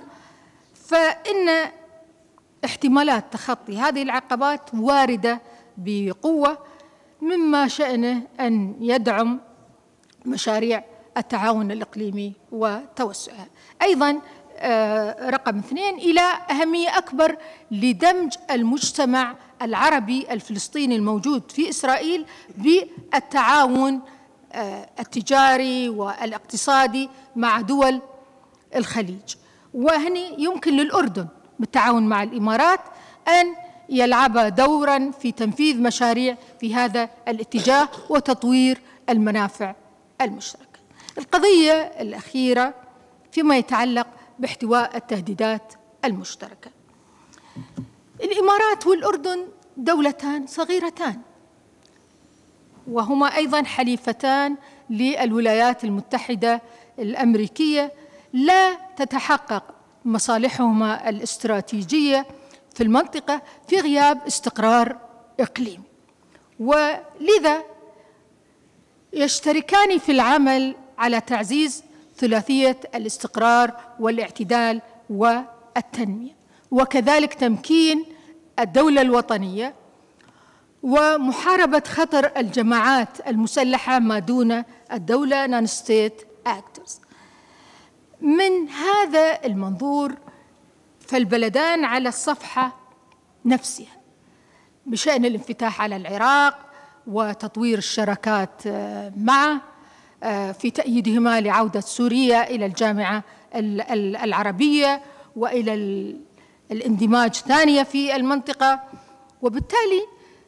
فإن احتمالات تخطي هذه العقبات واردة بقوة، مما شأنه أن يدعم مشاريع التعاون الإقليمي وتوسعها. أيضاً رقم اثنين، إلى أهمية أكبر لدمج المجتمع العربي الفلسطيني الموجود في إسرائيل بالتعاون التجاري والاقتصادي مع دول الخليج. وهني يمكن للأردن بالتعاون مع الإمارات أن يلعب دورا في تنفيذ مشاريع في هذا الاتجاه وتطوير المنافع المشتركة. القضية الأخيرة فيما يتعلق باحتواء التهديدات المشتركة. الإمارات والأردن دولتان صغيرتان، وهما أيضاً حليفتان للولايات المتحدة الأمريكية، لا تتحقق مصالحهما الاستراتيجية في المنطقة في غياب استقرار إقليمي، ولذا يشتركان في العمل على تعزيز ثلاثية الاستقرار والاعتدال والتنمية، وكذلك تمكين الدولة الوطنية ومحاربة خطر الجماعات المسلحة ما دون الدولة نون ستيت أكترز. من هذا المنظور فالبلدان على الصفحة نفسها بشأن الانفتاح على العراق وتطوير الشراكات معه في تأييدهما لعودة سوريا إلى الجامعة العربية وإلى الاندماج ثانية في المنطقة، وبالتالي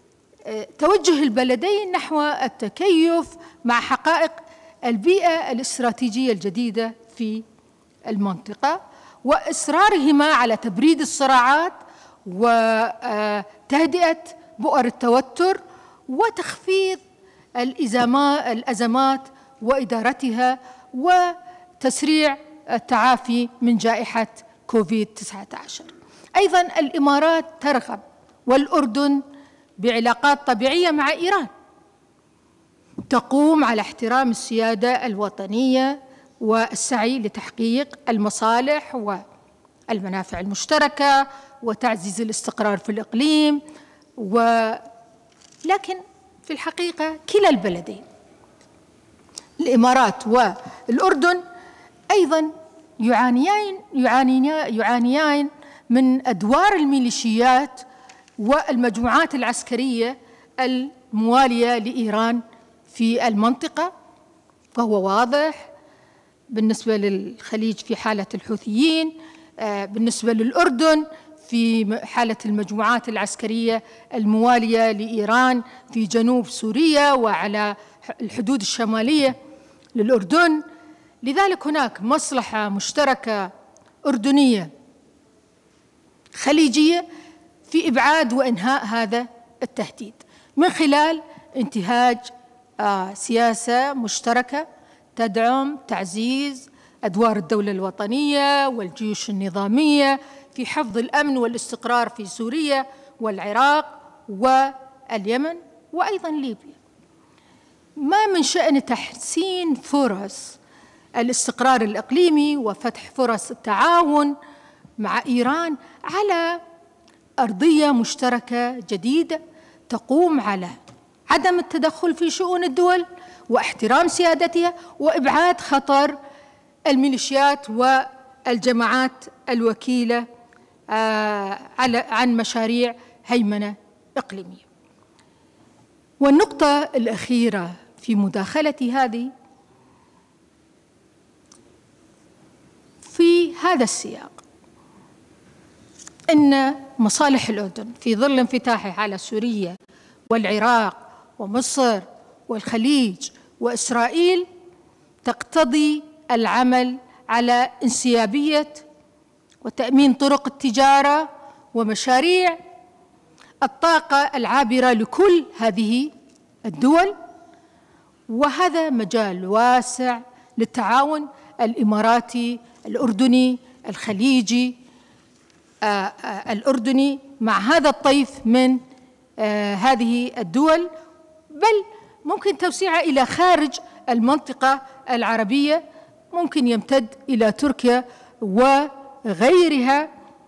توجه البلدين نحو التكيف مع حقائق البيئة الاستراتيجية الجديدة في المنطقة، وإصرارهما على تبريد الصراعات وتهدئة بؤر التوتر وتخفيض الأزمات وإدارتها وتسريع التعافي من جائحة كوفيد تسعة عشر. أيضاً الإمارات ترغب والأردن بعلاقات طبيعية مع إيران تقوم على احترام السيادة الوطنية والسعي لتحقيق المصالح والمنافع المشتركة وتعزيز الاستقرار في الإقليم. ولكن في الحقيقة كلا البلدين الإمارات والأردن أيضاً يعانيان يعانيان يعانيان من أدوار الميليشيات والمجموعات العسكرية الموالية لإيران في المنطقة، فهو واضح بالنسبة للخليج في حالة الحوثيين، بالنسبة للأردن في حالة المجموعات العسكرية الموالية لإيران في جنوب سوريا وعلى الحدود الشمالية للأردن. لذلك هناك مصلحة مشتركة أردنية خليجية في إبعاد وإنهاء هذا التهديد من خلال انتهاج آه سياسة مشتركة تدعم تعزيز أدوار الدولة الوطنية والجيوش النظامية في حفظ الأمن والاستقرار في سوريا والعراق واليمن وأيضاً ليبيا. ما من شأن تحسين فرص الاستقرار الإقليمي وفتح فرص التعاون مع إيران على أرضية مشتركة جديدة تقوم على عدم التدخل في شؤون الدول واحترام سيادتها وإبعاد خطر الميليشيات والجماعات الوكيلة عن مشاريع هيمنة إقليمية. والنقطة الأخيرة في مداخلتي هذه في هذا السياق أن مصالح الأردن في ظل انفتاحه على سوريا والعراق ومصر والخليج وإسرائيل تقتضي العمل على انسيابية وتأمين طرق التجارة ومشاريع الطاقة العابرة لكل هذه الدول. وهذا مجال واسع للتعاون الإماراتي الأردني الخليجي الأردني مع هذا الطيف من هذه الدول، بل ممكن توسيعه إلى خارج المنطقة العربية، ممكن يمتد إلى تركيا وغيرها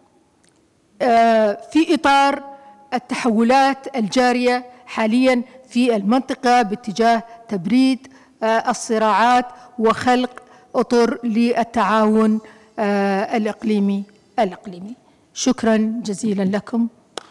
في إطار التحولات الجارية حالياً في المنطقة باتجاه تبريد الصراعات وخلق أطر للتعاون الإقليمي الإقليمي. شكراً جزيلاً لكم.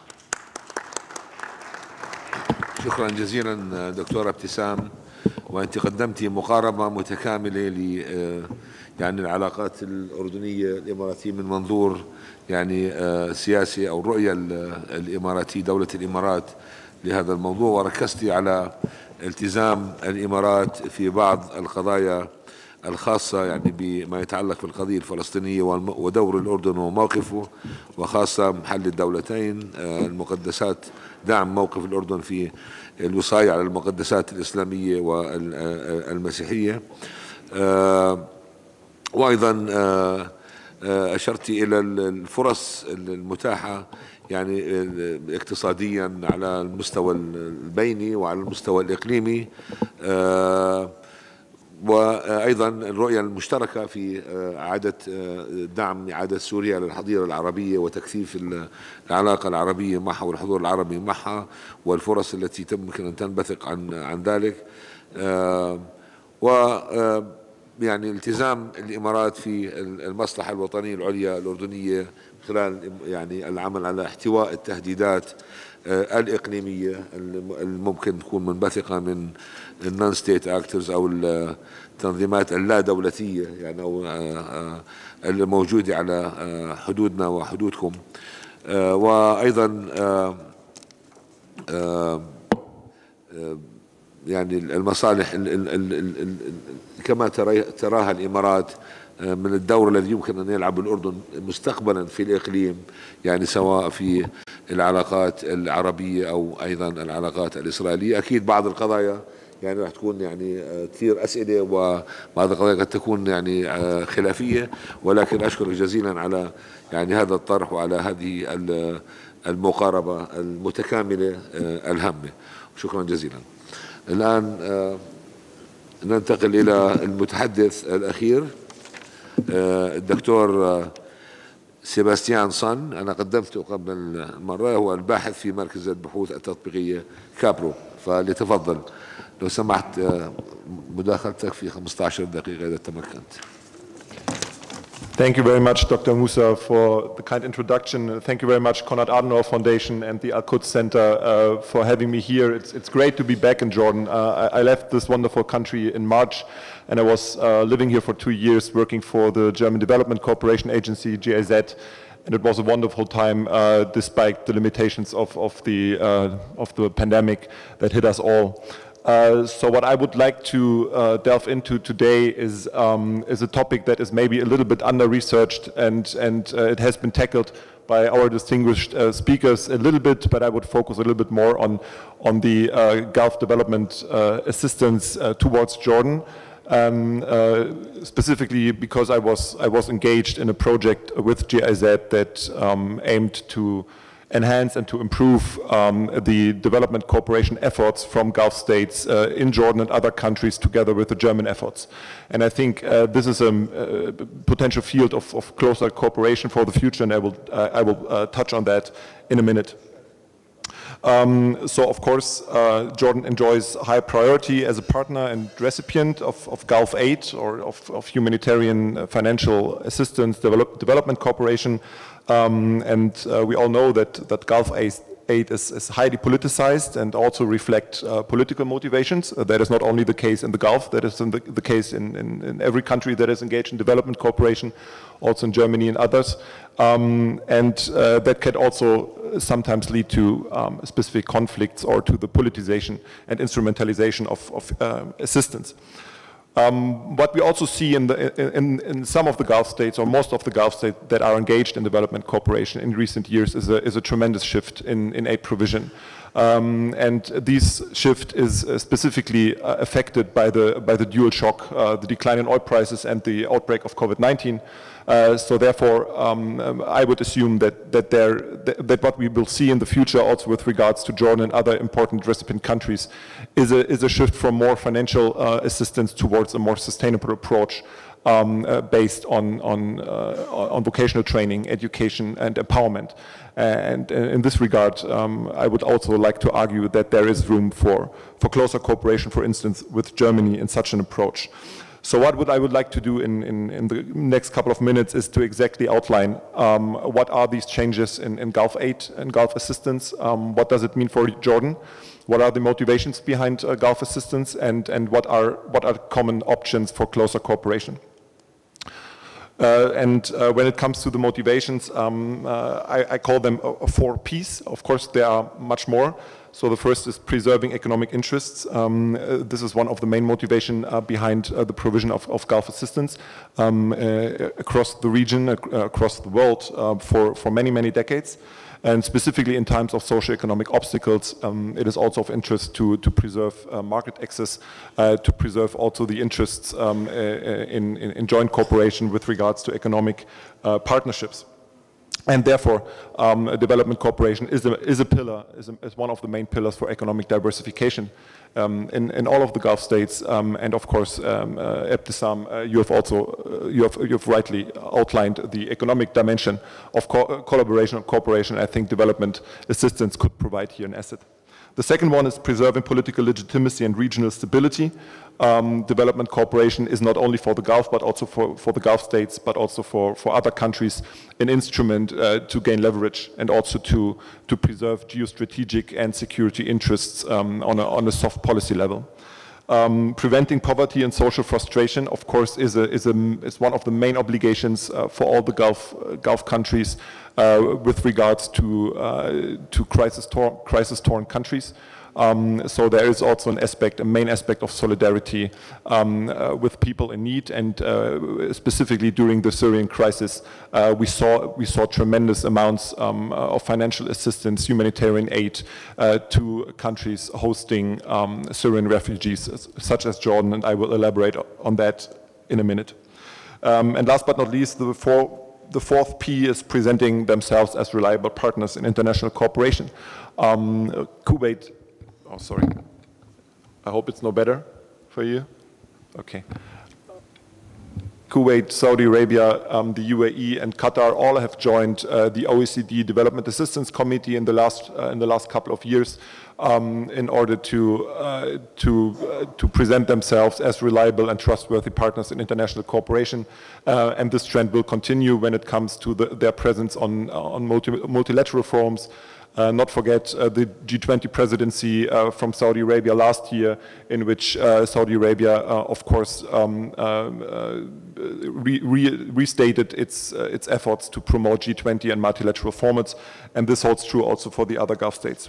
شكرا جزيلا دكتورة ابتسام، وأنت قدمتي مقاربة متكاملة ل يعني العلاقات الأردنية الإماراتية من منظور يعني سياسي أو الرؤية الإماراتية دولة الإمارات لهذا الموضوع، وركزتي على التزام الإمارات في بعض القضايا الخاصة يعني بما يتعلق بالقضية الفلسطينية ودور الأردن وموقفه، وخاصة محل الدولتين، المقدسات، دعم موقف الأردن في الوصاية على المقدسات الإسلامية والمسيحية. وأيضا أشرت إلى الفرص المتاحة يعني اقتصاديا على المستوى البيني وعلى المستوى الإقليمي، وأيضا الرؤية المشتركة في إعادة دعم إعادة سوريا للحضيرة العربية وتكثيف العلاقة العربية معها والحضور العربي معها، والفرص التي يمكن أن تنبثق عن عن ذلك، و يعني التزام الإمارات في المصلحة الوطنية العليا الأردنية خلال يعني العمل على احتواء التهديدات الإقليمية الممكن تكون منبثقة من النون ستيت اكترز أو التنظيمات اللا دولتية يعني أو الموجودة على حدودنا وحدودكم، وأيضا يعني المصالح كما تراها الإمارات من الدور الذي يمكن أن يلعب الأردن مستقبلا في الإقليم، يعني سواء في العلاقات العربية أو أيضا العلاقات الإسرائيلية. أكيد بعض القضايا يعني راح تكون يعني كثير أسئلة، وبعض القضايا قد تكون يعني خلافية، ولكن أشكرك جزيلا على يعني هذا الطرح وعلى هذه المقاربة المتكاملة الهامة. شكرا جزيلا. الآن ننتقل إلى المتحدث الأخير الدكتور سيباستيان صن. أنا قدمته قبل مرة، هو الباحث في مركز البحوث التطبيقية كابرو، فلتفضل لو سمحت مداخلتك في خمسة عشر دقيقة إذا تمكنت. Thank you very much, Doctor Musa, for the kind introduction. Thank you very much, Konrad Adenauer Foundation and the Al-Quds Center uh, for having me here. It's, it's great to be back in Jordan. Uh, I, I left this wonderful country in March, and I was uh, living here for two years working for the German Development Cooperation Agency, G I Z, and it was a wonderful time uh, despite the limitations of, of, the, uh, of the pandemic that hit us all. Uh, so what I would like to uh, delve into today is, um, is a topic that is maybe a little bit under-researched, and, and uh, it has been tackled by our distinguished uh, speakers a little bit, but I would focus a little bit more on, on the uh, Gulf development uh, assistance uh, towards Jordan, um, uh, specifically because I was, I was engaged in a project with G I Z that um, aimed to enhance and to improve um, the development cooperation efforts from Gulf states uh, in Jordan and other countries together with the German efforts. And I think uh, this is a, a potential field of, of closer cooperation for the future, and I will, uh, I will uh, touch on that in a minute. Um, so of course uh, Jordan enjoys high priority as a partner and recipient of, of Gulf aid, or of, of humanitarian uh, financial assistance, develop, development cooperation. Um, and uh, we all know that, that Gulf aid, aid is, is highly politicized and also reflect uh, political motivations. Uh, that is not only the case in the Gulf, that is in the, the case in, in, in every country that is engaged in development cooperation, also in Germany and others. Um, and uh, that can also sometimes lead to um, specific conflicts or to the politicization and instrumentalization of, of uh, assistance. Um, what we also see in, the, in, in some of the Gulf states, or most of the Gulf states that are engaged in development cooperation in recent years, is a, is a tremendous shift in, in aid provision. Um, and this shift is uh, specifically uh, affected by the, by the dual shock, uh, the decline in oil prices and the outbreak of COVID nineteen. Uh, so therefore, um, um, I would assume that, that, there, that, that what we will see in the future also with regards to Jordan and other important recipient countries is a, is a shift from more financial uh, assistance towards a more sustainable approach um, uh, based on, on, uh, on vocational training, education and empowerment. And in this regard, um, I would also like to argue that there is room for, for closer cooperation, for instance, with Germany in such an approach. So what would I would like to do in, in, in the next couple of minutes is to exactly outline um, what are these changes in, in Gulf aid and Gulf assistance, um, what does it mean for Jordan, what are the motivations behind uh, Gulf assistance, and, and what are, what are common options for closer cooperation. Uh, and uh, when it comes to the motivations, um, uh, I, I call them a, a four P's. Of course, there are much more. So the first is preserving economic interests. Um, uh, this is one of the main motivation uh, behind uh, the provision of, of Gulf assistance um, uh, across the region, uh, across the world uh, for, for many, many decades. And specifically in times of socioeconomic obstacles, um, it is also of interest to, to preserve uh, market access, uh, to preserve also the interests um, uh, in, in, in joint cooperation with regards to economic uh, partnerships. And therefore, um, development cooperation is a, is a pillar, is, a, is one of the main pillars for economic diversification um, in, in all of the Gulf states. Um, and of course, um, uh, Ebtisam, uh, you have also, uh, you, have, you have rightly outlined the economic dimension of co collaboration and cooperation. I think development assistance could provide here an asset. The second one is preserving political legitimacy and regional stability. Um, development cooperation is not only for the Gulf, but also for, for the Gulf states, but also for, for other countries, an instrument uh, to gain leverage and also to, to preserve geostrategic and security interests um, on, a, on a soft policy level. Um, preventing poverty and social frustration, of course, is, a, is, a, is one of the main obligations uh, for all the Gulf, uh, Gulf countries uh, with regards to, uh, to crisis-torn crisis-torn countries. Um, so there is also an aspect, a main aspect of solidarity um, uh, with people in need, and uh, specifically during the Syrian crisis, uh, we saw we saw tremendous amounts um, of financial assistance, humanitarian aid uh, to countries hosting um, Syrian refugees, such as Jordan, and I will elaborate on that in a minute. Um, and last but not least, the four. The fourth P is presenting themselves as reliable partners in international cooperation. Um, Kuwait, oh sorry, I hope it's no better for you. Okay. Kuwait, Saudi Arabia, um, the U A E, and Qatar all have joined uh, the O E C D Development Assistance Committee in the last uh, in the last couple of years um, in order to uh, to uh, to present themselves as reliable and trustworthy partners in international cooperation, uh, and this trend will continue when it comes to the, their presence on on multi multilateral forums. Uh, not forget uh, the G twenty presidency uh, from Saudi Arabia last year, in which uh, Saudi Arabia, uh, of course, um, uh, re re restated its, uh, its efforts to promote G twenty and multilateral formats, and this holds true also for the other Gulf states.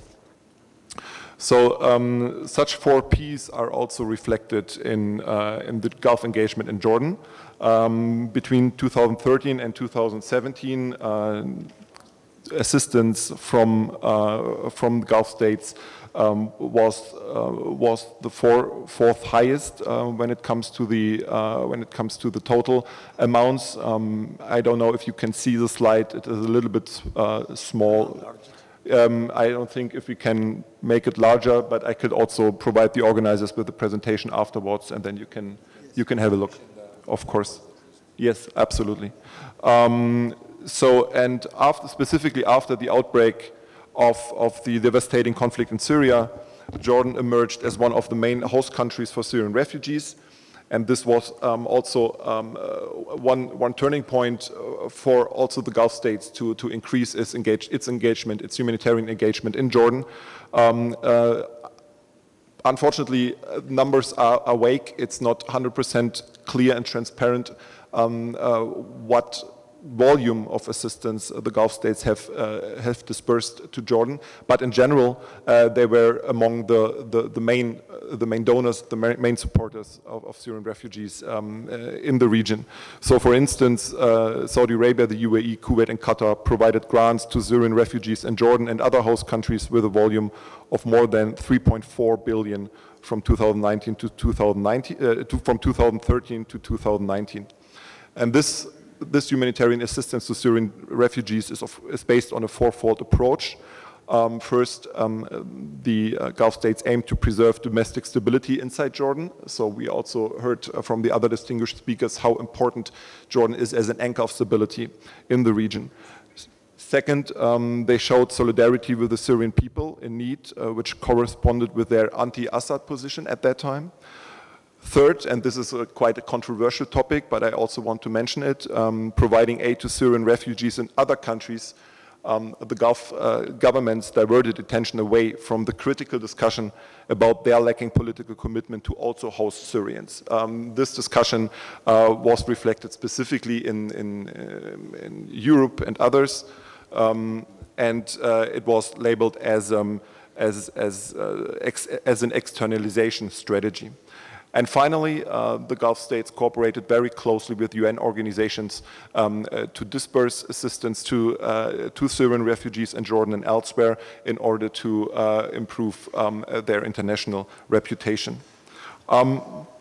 So um, such four Ps are also reflected in, uh, in the Gulf engagement in Jordan. Um, between two thousand thirteen and two thousand seventeen, uh, assistance from uh, from the Gulf states um, was uh, was the four, fourth highest uh, when it comes to the uh, when it comes to the total amounts. Um, I don't know if you can see the slide; it is a little bit uh, small. Um, I don't think if we can make it larger, but I could also provide the organizers with the presentation afterwards, and then you can you can have a look. Of course, yes, absolutely. Um, So, and after, specifically after the outbreak of, of the devastating conflict in Syria, Jordan emerged as one of the main host countries for Syrian refugees. And this was um, also um, uh, one, one turning point uh, for also the Gulf states to, to increase its, engage, its engagement, its humanitarian engagement in Jordan. Um, uh, unfortunately, uh, numbers are, are vague. It's not one hundred percent clear and transparent um, uh, what volume of assistance uh, the Gulf states have uh, have dispersed to Jordan, but in general uh, they were among the the, the main uh, the main donors, the main supporters of, of Syrian refugees um, uh, in the region. So, for instance, uh, Saudi Arabia, the U A E, Kuwait, and Qatar provided grants to Syrian refugees in Jordan and other host countries with a volume of more than three point four billion from two thousand nineteen to two thousand nineteen, uh, to, from two thousand thirteen to two thousand nineteen, and this. This humanitarian assistance to Syrian refugees is, of, is based on a fourfold approach. Um, first, um, the uh, Gulf states aim to preserve domestic stability inside Jordan. So we also heard uh, from the other distinguished speakers how important Jordan is as an anchor of stability in the region. Second, um, they showed solidarity with the Syrian people in need, uh, which corresponded with their anti-Assad position at that time. Third, and this is a quite a controversial topic, but I also want to mention it, um, providing aid to Syrian refugees in other countries, um, the Gulf uh, governments diverted attention away from the critical discussion about their lacking political commitment to also host Syrians. Um, this discussion uh, was reflected specifically in, in, uh, in Europe and others, um, and uh, it was labeled as, um, as, as, uh, ex as an externalization strategy. And finally, uh, the Gulf states cooperated very closely with U N organizations um, uh, to disperse assistance to, uh, to Syrian refugees in Jordan and elsewhere in order to uh, improve um, uh, their international reputation. Um,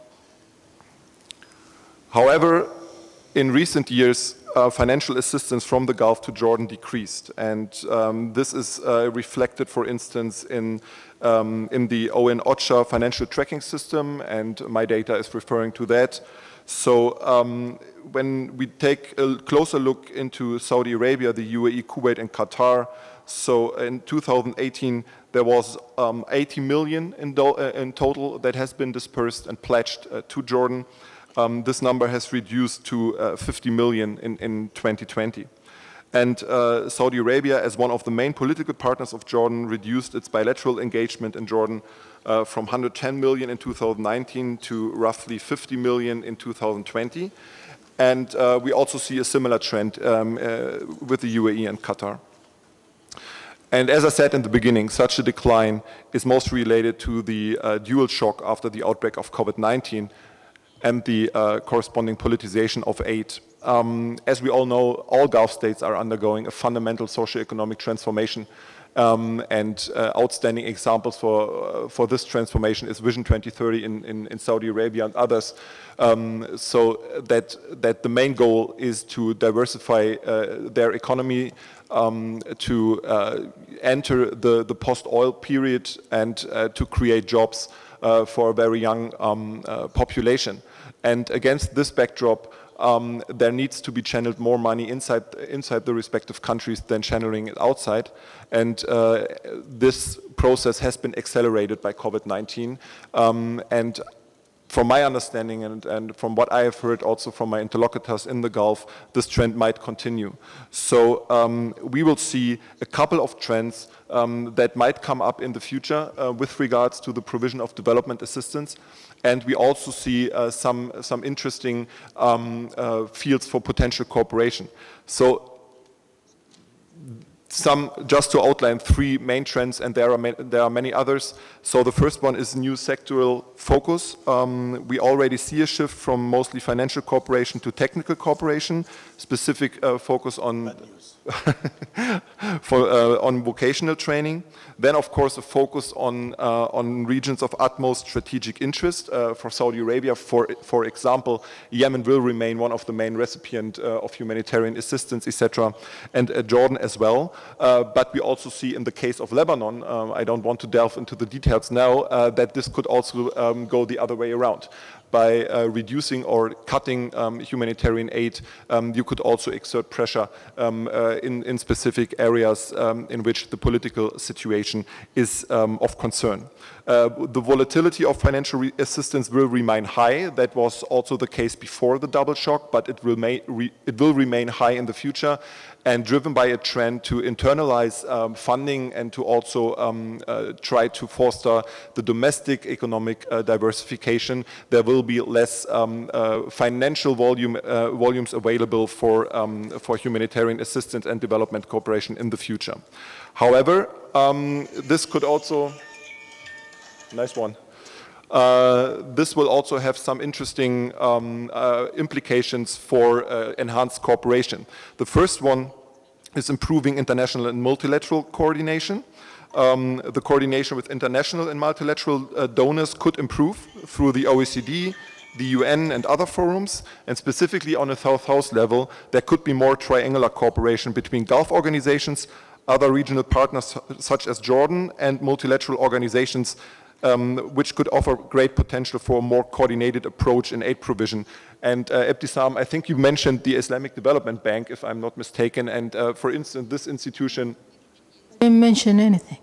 however, in recent years, uh, financial assistance from the Gulf to Jordan decreased, and um, this is uh, reflected, for instance, in Um, in the O N OCHA financial tracking system, and my data is referring to that. So um, when we take a closer look into Saudi Arabia, the U A E, Kuwait, and Qatar, so in two thousand eighteen there was um, eighty million in, do uh, in total that has been dispersed and pledged uh, to Jordan. Um, this number has reduced to uh, fifty million in, in twenty twenty. And uh, Saudi Arabia, as one of the main political partners of Jordan, reduced its bilateral engagement in Jordan uh, from one hundred ten million in two thousand nineteen to roughly fifty million in two thousand twenty. And uh, we also see a similar trend um, uh, with the U A E and Qatar. And as I said in the beginning, such a decline is most related to the uh, dual shock after the outbreak of COVID nineteen and the uh, corresponding politicization of aid. Um, as we all know, all Gulf states are undergoing a fundamental socio-economic transformation, um, and uh, outstanding examples for, uh, for this transformation is Vision twenty thirty in, in, in Saudi Arabia and others, um, so that, that the main goal is to diversify uh, their economy, um, to uh, enter the, the post-oil period, and uh, to create jobs uh, for a very young um, uh, population. And against this backdrop, Um, there needs to be channeled more money inside, inside the respective countries than channeling it outside. And uh, this process has been accelerated by COVID nineteen. Um, and from my understanding and, and from what I have heard also from my interlocutors in the Gulf, this trend might continue. So um, we will see a couple of trends um, that might come up in the future uh, with regards to the provision of development assistance. And we also see uh, some, some interesting um, uh, fields for potential cooperation. So some, just to outline three main trends, and there are, ma there are many others. So the first one is new sectoral focus. Um, we already see a shift from mostly financial cooperation to technical cooperation, specific uh, focus on for, uh, on vocational training. Then, of course, a focus on, uh, on regions of utmost strategic interest. Uh, for Saudi Arabia, for, for example, Yemen will remain one of the main recipients uh, of humanitarian assistance, et cetera, and uh, Jordan as well. Uh, but we also see in the case of Lebanon, uh, I don't want to delve into the details now, uh, that this could also um, go the other way around. By uh, reducing or cutting um, humanitarian aid, um, you could also exert pressure um, uh, in, in specific areas um, in which the political situation is um, of concern. Uh, the volatility of financial re assistance will remain high. That was also the case before the double shock, but it will, re it will remain high in the future, and driven by a trend to internalize um, funding and to also um, uh, try to foster the domestic economic uh, diversification. There will will be less um, uh, financial volume, uh, volumes available for, um, for humanitarian assistance and development cooperation in the future. However, um, this could also, nice one. Uh, this will also have some interesting um, uh, implications for uh, enhanced cooperation. The first one is improving international and multilateral coordination. Um, the coordination with international and multilateral uh, donors could improve through the O E C D, the U N and other forums, and specifically on a South House level, there could be more triangular cooperation between Gulf organizations, other regional partners such as Jordan, and multilateral organizations, um, which could offer great potential for a more coordinated approach in aid provision. And uh, Ebtisam, I think you mentioned the Islamic Development Bank, if I'm not mistaken, and uh, for instance, this institution didn't mention anything.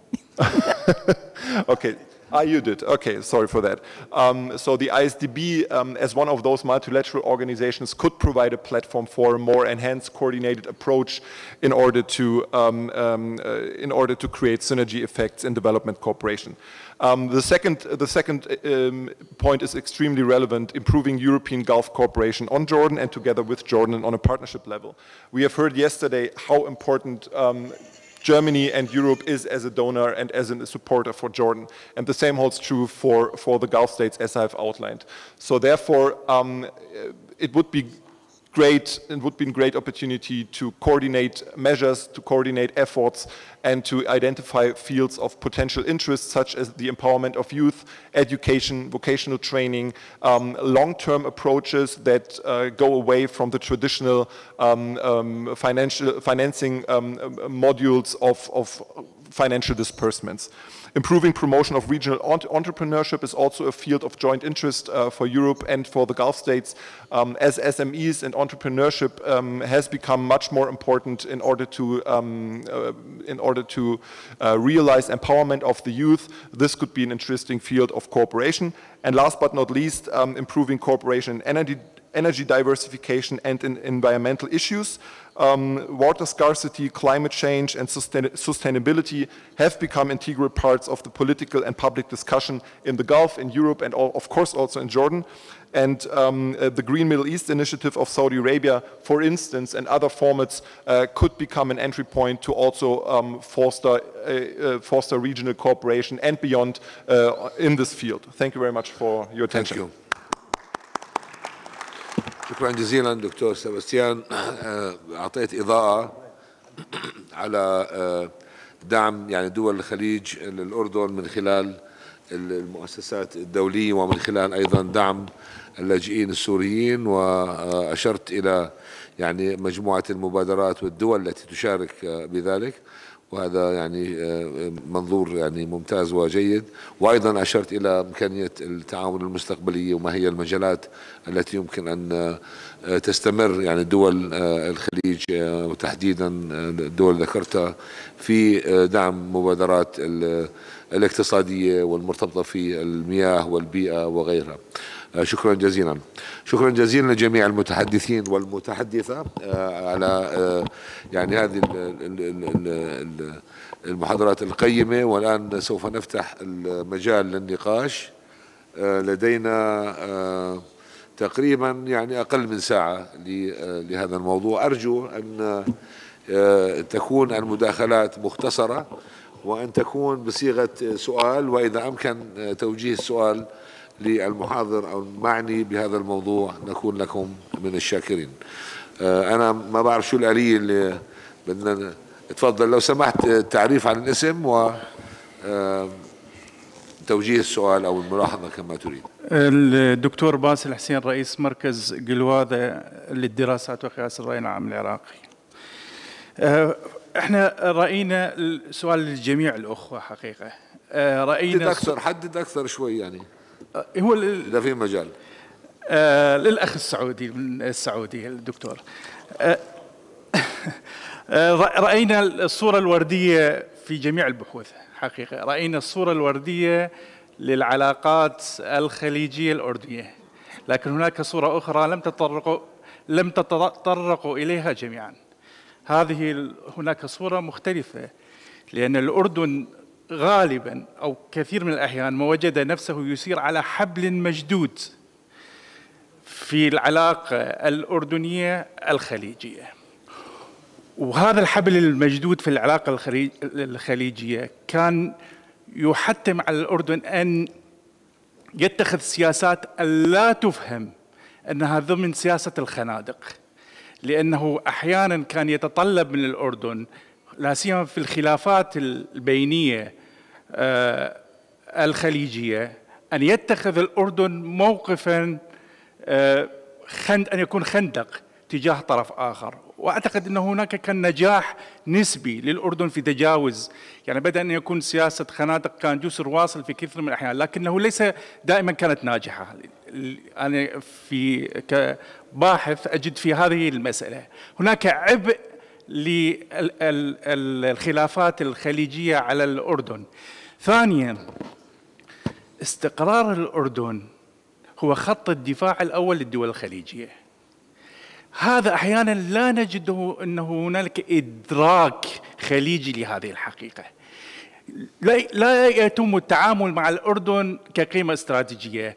Okay, ah, you did. Okay, sorry for that. Um, so the I S D B, um, as one of those multilateral organizations, could provide a platform for a more enhanced, coordinated approach in order to um, um, uh, in order to create synergy effects in development cooperation. Um, the second, the second um, point is extremely relevant: improving European Gulf cooperation on Jordan and together with Jordan on a partnership level. We have heard yesterday how important Um, Germany and Europe is as a donor and as a supporter for Jordan. And the same holds true for, for the Gulf states, as I've outlined. So therefore, um, it would be great, it would be a great opportunity to coordinate measures, to coordinate efforts, and to identify fields of potential interest, such as the empowerment of youth, education, vocational training, um, long-term approaches that uh, go away from the traditional um, um, financial financing um, modules of, of financial disbursements. Improving promotion of regional entrepreneurship is also a field of joint interest uh, for Europe and for the Gulf states, um, as S M Es and entrepreneurship um, has become much more important in order to um, uh, in order to uh, realize empowerment of the youth. This could be an interesting field of cooperation. And last but not least, um, improving cooperation in energy energy diversification and in environmental issues. Um, water scarcity, climate change, and sustain sustainability have become integral parts of the political and public discussion in the Gulf, in Europe, and all, of course also in Jordan. And um, uh, the Green Middle East initiative of Saudi Arabia, for instance, and other formats uh, could become an entry point to also um, foster, uh, uh, foster regional cooperation and beyond uh, in this field. Thank you very much for your attention. Thank you. شكرا جزيلا دكتور سباستيان. أعطيت إضاءة على دعم يعني دول الخليج للأردن من خلال المؤسسات الدولية ومن خلال أيضا دعم اللاجئين السوريين، وأشرت إلى يعني مجموعة المبادرات والدول التي تشارك بذلك، وهذا يعني منظور يعني ممتاز وجيد. وأيضا أشرت إلى إمكانية التعاون المستقبلي وما هي المجالات التي يمكن أن تستمر يعني دول الخليج وتحديدا الدول ذكرتها في دعم مبادرات الاقتصادية والمرتبطة في المياه والبيئة وغيرها. شكرا جزيلا. شكرا جزيلا لجميع المتحدثين والمتحدثة على يعني هذه المحاضرات القيمة. والآن سوف نفتح المجال للنقاش. لدينا تقريبا يعني أقل من ساعة لهذا الموضوع. أرجو أن تكون المداخلات مختصرة وأن تكون بصيغة سؤال، وإذا أمكن توجيه السؤال للمحاضر أو المعني بهذا الموضوع نكون لكم من الشاكرين. أنا ما بعرف شو الآلية اللي بدنا. تفضل لو سمحت التعريف عن الاسم و توجيه السؤال أو الملاحظة كما تريد. الدكتور باسل حسين، رئيس مركز قلواذة للدراسات وقياس الرأي العام العراقي. احنا رأينا السؤال للجميع الأخوة حقيقة. رأينا حدد أكثر حدد أكثر شوي يعني هو إذا في مجال. آه للأخ السعودي من السعودية الدكتور. آه رأينا الصورة الوردية في جميع البحوث حقيقة. رأينا الصورة الوردية للعلاقات الخليجية الأردنية، لكن هناك صورة أخرى لم تتطرقوا لم تتطرقوا إليها جميعا. هذه هناك صورة مختلفة، لأن الأردن غالبا أو كثير من الأحيان ما وجد نفسه يسير على حبل مشدود في العلاقة الأردنية الخليجية. وهذا الحبل المشدود في العلاقة الخليجية كان يحتم على الأردن أن يتخذ سياسات لا تفهم أنها ضمن سياسة الخنادق، لأنه أحيانا كان يتطلب من الأردن لا سيما في الخلافات البينية الخليجية أن يتخذ الأردن موقفا أن يكون خندق تجاه طرف آخر. وأعتقد أن هناك كان نجاح نسبي للأردن في تجاوز، يعني بدأ أن يكون سياسة خنادق كان جسر واصل في كثير من الأحيان، لكنه ليس دائما كانت ناجحة. أنا في كباحث أجد في هذه المسألة هناك عبء للخلافات الخليجية على الأردن. ثانيا، استقرار الأردن هو خط الدفاع الأول للدول الخليجية. هذا أحيانا لا نجده أنه هنالك إدراك خليجي لهذه الحقيقة. لا يتم التعامل مع الأردن كقيمة استراتيجية،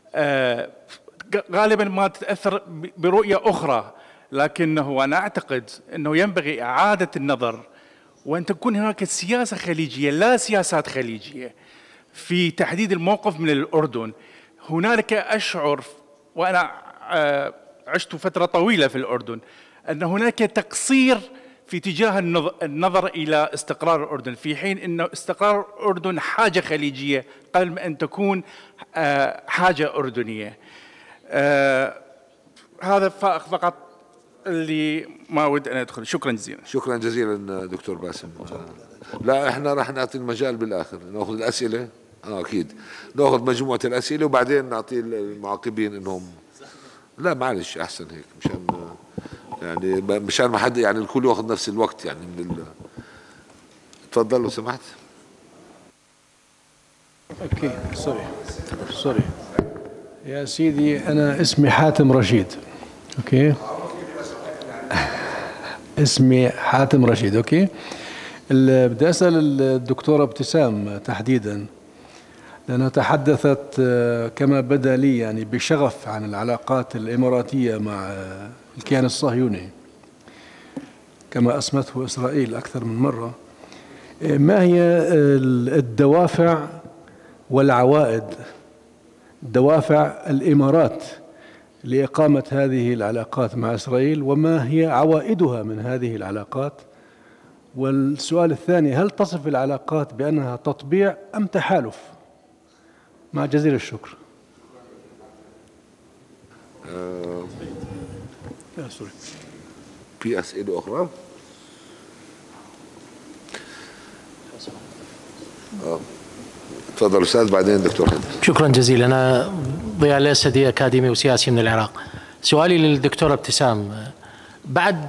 غالبا ما تتأثر برؤية أخرى، لكنه أنا أعتقد أنه ينبغي إعادة النظر وأن تكون هناك سياسة خليجية لا سياسات خليجية في تحديد الموقف من الأردن. هنالك أشعر، وأنا عشت فترة طويلة في الأردن، أن هناك تقصير في تجاه النظر إلى استقرار الأردن، في حين أن استقرار الأردن حاجة خليجية قبل من أن تكون حاجة أردنية. هذا فقط اللي ما أود أن أدخل. شكرا جزيلا. شكرا جزيلا دكتور باسم. لا احنا راح نعطي المجال بالاخر، ناخذ الاسئله. اه اكيد ناخذ مجموعه الاسئله وبعدين نعطي المعاقبين انهم، لا معلش احسن هيك مشان يعني مشان ما حد يعني الكل ياخذ نفس الوقت يعني من ال... تفضل لو سمحت. اوكي سوري سوري يا سيدي، انا اسمي حاتم رشيد. اوكي اسمي حاتم رشيد. اوكي بدي اسال الدكتوره ابتسام تحديدا، لأنها تحدثت كما بدا لي يعني بشغف عن العلاقات الإماراتية مع الكيان الصهيوني كما أسمته إسرائيل أكثر من مرة. ما هي الدوافع والعوائد، دوافع الإمارات لإقامة هذه العلاقات مع إسرائيل، وما هي عوائدها من هذه العلاقات؟ والسؤال الثاني، هل تصف العلاقات بأنها تطبيع أم تحالف؟ مع جزيل الشكر. آه في أسئلة أخرى؟ آه. تفضل أستاذ، بعدين دكتور حمد. شكرا جزيلا. أنا ضياء الأسدي، أكاديمي وسياسي من العراق. سؤالي للدكتورة ابتسام، بعد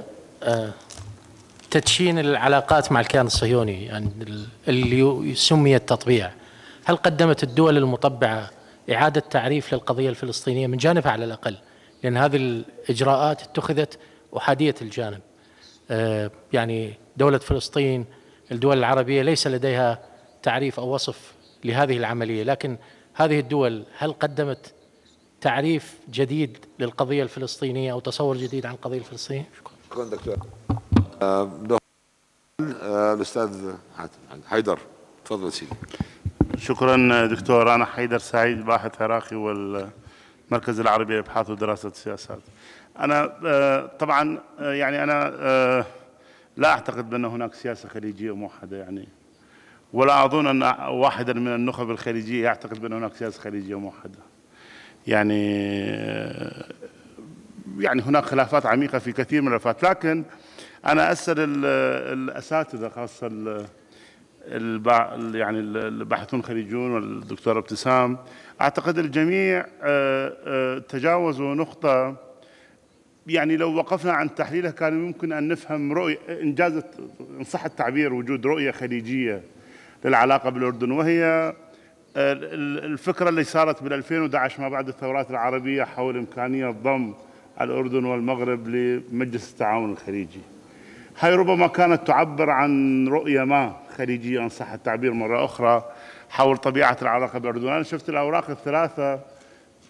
تدشين العلاقات مع الكيان الصهيوني يعني اللي سميت تطبيع، هل قدمت الدول المطبعة إعادة تعريف للقضية الفلسطينية من جانبها على الأقل؟ لأن هذه الإجراءات اتخذت أحادية الجانب. آه يعني دولة فلسطين، الدول العربية ليس لديها تعريف أو وصف لهذه العملية، لكن هذه الدول هل قدمت تعريف جديد للقضية الفلسطينية أو تصور جديد عن القضية الفلسطينية؟ شكرا دكتور. آه آه الأستاذ حيدر، تفضل سيدي. شكرا دكتور. أنا حيدر سعيد، باحث عراقي والمركز العربي للأبحاث ودراسة السياسات. أنا طبعا يعني أنا لا أعتقد بأن هناك سياسة خليجية موحدة يعني، ولا أظن أن واحدا من النخب الخليجية يعتقد بأن هناك سياسة خليجية موحدة. يعني يعني هناك خلافات عميقة في كثير من الملفات، لكن أنا أسأل الأساتذة خاصة البع... يعني الباحثون الخليجيون والدكتورة ابتسام، أعتقد الجميع تجاوزوا نقطة يعني لو وقفنا عن تحليلها كان ممكن أن نفهم رؤية، إنجاز إن صح التعبير، وجود رؤية خليجية للعلاقة بالأردن، وهي الفكرة اللي صارت بال ألفين وأحد عشر ما بعد الثورات العربية حول إمكانية ضم الأردن والمغرب لمجلس التعاون الخليجي. هاي ربما كانت تعبر عن رؤية ما خليجية إن صح التعبير مرة أخرى حول طبيعة العلاقة بالأردن. أنا شفت الأوراق الثلاثة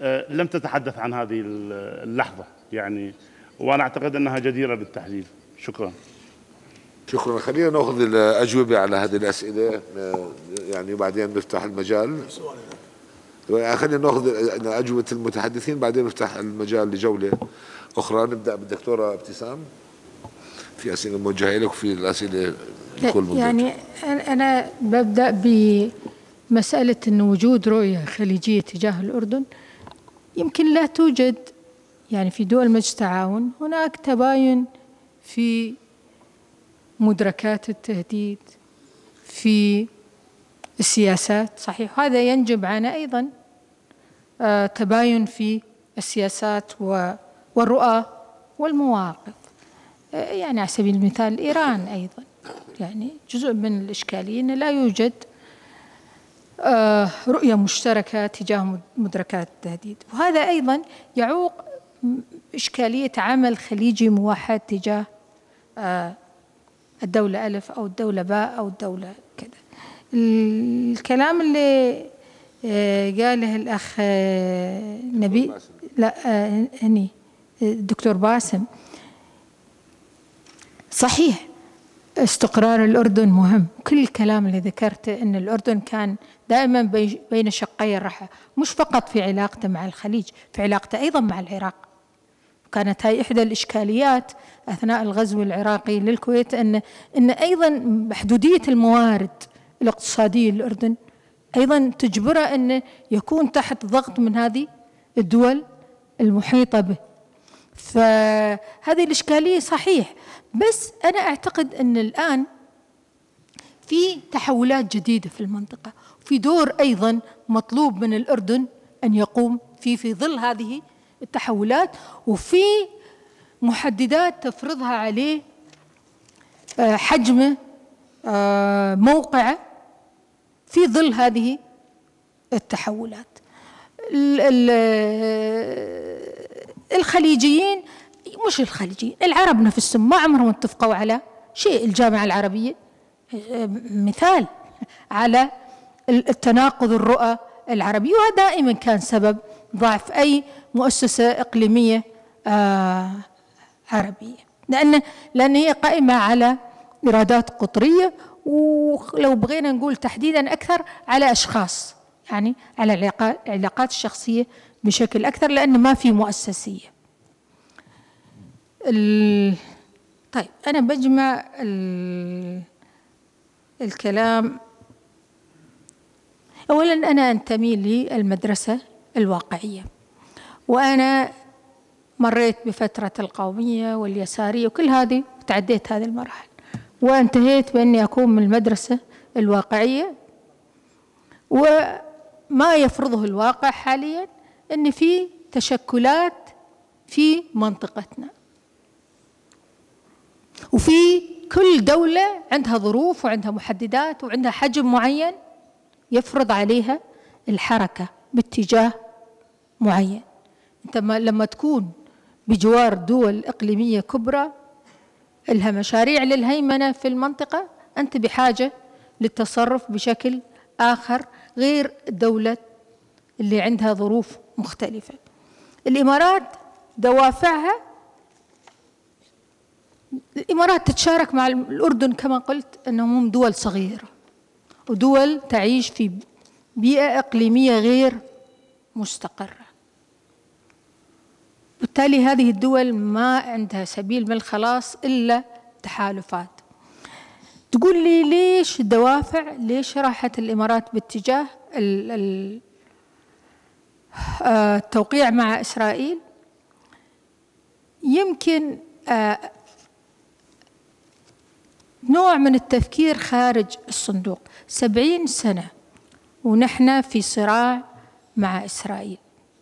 لم تتحدث عن هذه اللحظة يعني، وأنا أعتقد أنها جديرة بالتحديد. شكرا. شكرا. خلينا ناخذ الأجوبة على هذه الأسئلة يعني، وبعدين نفتح المجال. خلينا ناخذ أجوبة المتحدثين بعدين نفتح المجال لجولة أخرى. نبدأ بالدكتورة ابتسام. في أسئلة موجهة لك وفي الأسئلة لكل منظر. يعني أنا ببدأ بمسألة أن وجود رؤية خليجية تجاه الأردن يمكن لا توجد يعني في دول مجلس التعاون. هناك تباين في مدركات التهديد، في السياسات، صحيح، هذا ينجب عنه أيضا آه تباين في السياسات والرؤى والمواقف. آه يعني على سبيل المثال إيران أيضا يعني جزء من الإشكالية أنه لا يوجد آه رؤية مشتركة تجاه مدركات التهديد، وهذا أيضا يعوق إشكالية عمل خليجي موحد تجاه آه الدولة ألف أو الدولة باء أو الدولة كذا. الكلام اللي قاله الأخ نبي لا هني الدكتور باسم صحيح، استقرار الأردن مهم. كل الكلام اللي ذكرته أن الأردن كان دائما بين شقي الرحى، مش فقط في علاقته مع الخليج، في علاقته أيضا مع العراق. كانت هاي إحدى الإشكاليات أثناء الغزو العراقي للكويت، أن أن أيضا محدودية الموارد الاقتصادية للأردن أيضا تجبره أن يكون تحت ضغط من هذه الدول المحيطة به. فهذه الإشكالية صحيح، بس أنا أعتقد أن الآن في تحولات جديدة في المنطقة، في دور أيضا مطلوب من الأردن أن يقوم فيه في ظل هذه التحولات، وفي محددات تفرضها عليه حجمه موقعه في ظل هذه التحولات. الخليجيين مش الخليجيين العرب نفسهم ما عمرهم اتفقوا على شيء. الجامعة العربية مثال على التناقض الرؤى العربية، وهذا دائما كان سبب ضعف أي مؤسسة إقليمية آه عربية، لأن لأن هي قائمة على إرادات قطرية، ولو بغينا نقول تحديدا أكثر على أشخاص، يعني على العلاقات الشخصية بشكل أكثر، لأن ما في مؤسسية. طيب أنا بجمع الكلام. أولا أنا أنتمي للمدرسة الواقعية، وأنا مريت بفترة القومية واليسارية وكل هذه وتعديت هذه المراحل، وانتهيت بأني أكون من المدرسة الواقعية. وما يفرضه الواقع حاليا أن في تشكلات في منطقتنا، وفي كل دولة عندها ظروف وعندها محددات وعندها حجم معين يفرض عليها الحركة باتجاه معين. أنت لما تكون بجوار دول إقليمية كبرى لها مشاريع للهيمنة في المنطقة، أنت بحاجة للتصرف بشكل آخر غير الدولة اللي عندها ظروف مختلفة. الإمارات دوافعها، الإمارات تتشارك مع الأردن كما قلت أنهم هم دول صغيرة ودول تعيش في بيئة إقليمية غير مستقرة، بالتالي هذه الدول ما عندها سبيل من الخلاص إلا تحالفات. تقول لي ليش الدوافع، ليش راحت الإمارات باتجاه التوقيع مع إسرائيل؟ يمكن نوع من التفكير خارج الصندوق. سبعين سنة ونحن في صراع مع إسرائيل،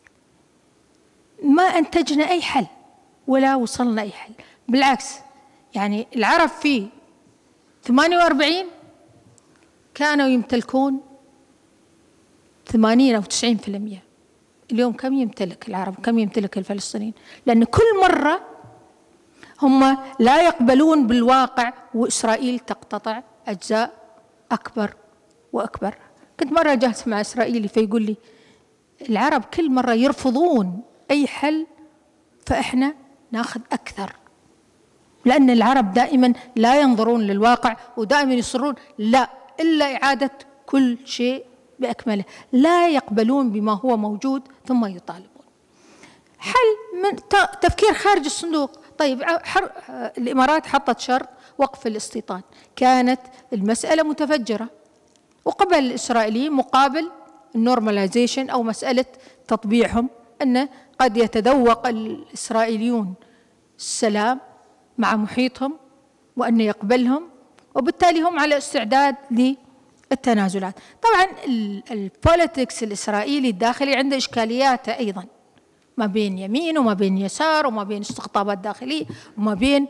ما أنتجنا أي حل ولا وصلنا أي حل. بالعكس، يعني العرب في ثمانية وأربعين كانوا يمتلكون ثمانين أو تسعين في المئة، اليوم كم يمتلك العرب، كم يمتلك الفلسطينيين؟ لأن كل مرة هم لا يقبلون بالواقع، وإسرائيل تقتطع أجزاء أكبر وأكبر. كنت مرة جالس مع إسرائيلي فيقول لي العرب كل مرة يرفضون أي حل فإحنا ناخذ أكثر، لأن العرب دائما لا ينظرون للواقع ودائما يصرون لا إلا إعادة كل شيء بأكمله، لا يقبلون بما هو موجود ثم يطالبون. حل من تفكير خارج الصندوق. طيب الإمارات حطت شرط وقف الاستيطان، كانت المسألة متفجرة، وقبل الإسرائيليين مقابل النورماليزيشن أو مسألة تطبيعهم أن قد يتذوق الإسرائيليون السلام مع محيطهم وأن يقبلهم، وبالتالي هم على استعداد للتنازلات. طبعا البوليتكس الإسرائيلي الداخلي عنده إشكاليات أيضا، ما بين يمين وما بين يسار وما بين استقطابات داخلية وما بين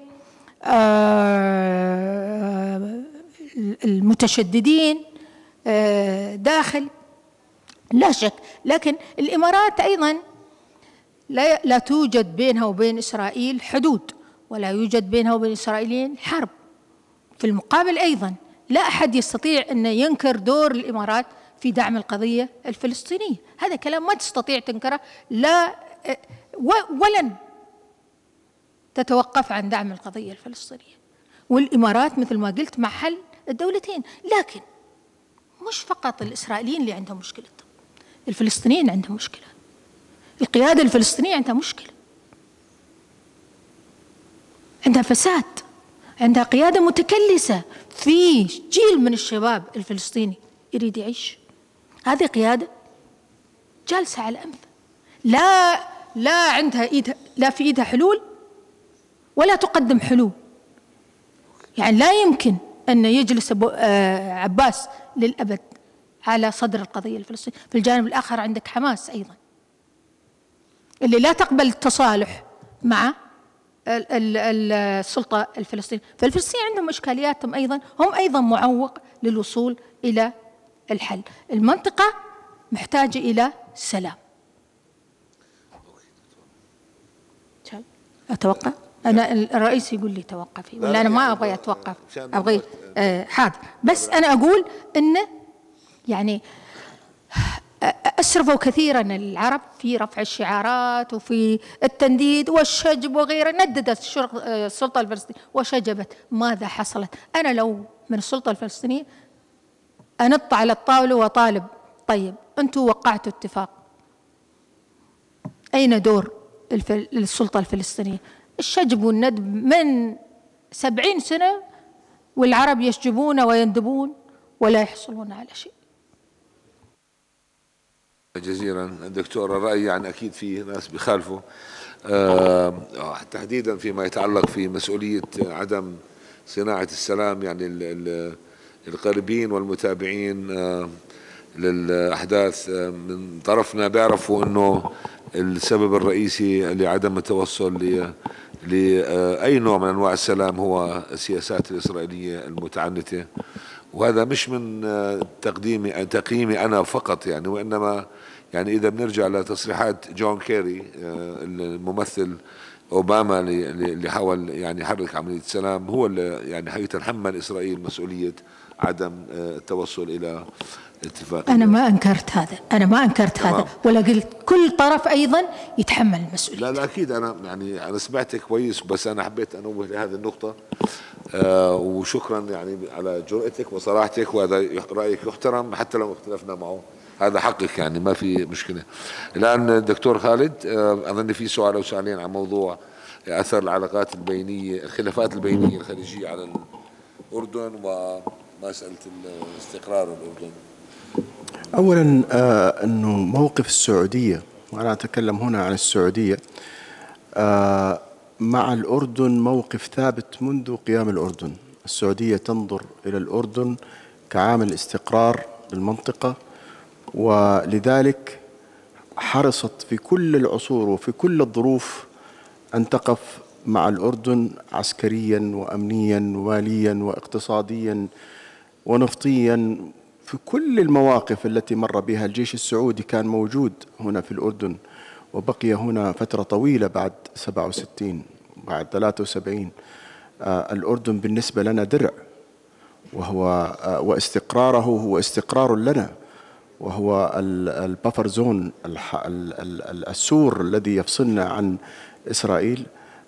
المتشددين داخل، لا شك. لكن الإمارات أيضا لا, لا توجد بينها وبين إسرائيل حدود، ولا يوجد بينها وبين الإسرائيليين حرب. في المقابل أيضا لا أحد يستطيع أن ينكر دور الإمارات في دعم القضية الفلسطينية، هذا كلام ما تستطيع تنكره، لا ولن تتوقف عن دعم القضية الفلسطينية. والإمارات مثل ما قلت مع حل الدولتين، لكن مش فقط الإسرائيليين اللي عندهم مشكلة، الفلسطينيين عندهم مشكلة، القيادة الفلسطينية عندها مشكلة، عندها فساد، عندها قيادة متكلسة في جيل من الشباب الفلسطيني يريد يعيش. هذه قيادة جالسة على الأنف، لا لا عندها إيدها، لا في إيدها حلول ولا تقدم حلول. يعني لا يمكن أن يجلس أبو عباس للأبد على صدر القضية الفلسطينية. في الجانب الآخر عندك حماس أيضا اللي لا تقبل التصالح مع السلطة الفلسطينية. فالفلسطينيين عندهم إشكالياتهم أيضا، هم أيضا معوق للوصول إلى الحل. المنطقة محتاجة إلى سلام. أتوقع أنا الرئيس يقول لي توقفي، ولا أنا ما أبغى أتوقف، أبغى آه حاضر. بس أنا أقول إن يعني أسرفوا كثيرا العرب في رفع الشعارات وفي التنديد والشجب وغيره، نددت السلطة الفلسطينية وشجبت. ماذا حصلت؟ أنا لو من السلطة الفلسطينية أنط على الطاولة وطالب، طيب أنتم وقعتوا اتفاق، أين دور السلطة الفلسطينية؟ الشجب والندب من سبعين سنة والعرب يشجبون ويندبون ولا يحصلون على شيء. جزيلا دكتور. الرأي يعني أكيد في ناس بيخالفوا آه تحديدا فيما يتعلق في مسؤولية عدم صناعة السلام. يعني القاربين والمتابعين آه للأحداث آه من طرفنا بيعرفوا أنه السبب الرئيسي لعدم التوصل لأي نوع من أنواع السلام هو السياسات الإسرائيلية المتعنتة، وهذا مش من تقديمي تقييمي أنا فقط يعني، وإنما يعني إذا بنرجع لتصريحات جون كيري الممثل أوباما اللي حاول يعني يحرك عملية السلام، هو اللي يعني حيتحمل إسرائيل مسؤولية عدم التوصل إلى اتفاق. أنا ما أنكرت هذا، أنا ما أنكرت تمام. هذا ولا قلت كل طرف أيضا يتحمل المسؤولية. لا لا أكيد، أنا يعني أنا سمعتك كويس، بس أنا حبيت أنوه لهذه النقطة آه وشكرا يعني على جرأتك وصراحتك، وهذا رأيك يحترم حتى لو اختلفنا معه، هذا حقك يعني ما في مشكلة. الآن دكتور خالد آه أظن في سؤال أو سؤالين عن موضوع أثر العلاقات البينية، الخلافات البينية الخليجية على الأردن ومسألة استقرار الأردن. أولا آه أنه موقف السعودية، وأنا أتكلم هنا عن السعودية، آه مع الأردن موقف ثابت منذ قيام الأردن. السعودية تنظر إلى الأردن كعامل استقرار للمنطقة، ولذلك حرصت في كل العصور وفي كل الظروف أن تقف مع الأردن عسكريا وأمنيا وماليا واقتصاديا ونفطيا. في كل المواقف التي مر بها الجيش السعودي كان موجود هنا في الأردن، وبقي هنا فترة طويلة بعد سبعة وستين بعد ثلاثة وسبعين. آه الأردن بالنسبة لنا درع، وهو آه واستقراره هو استقرار لنا، وهو البفر زون، السور الذي يفصلنا عن إسرائيل،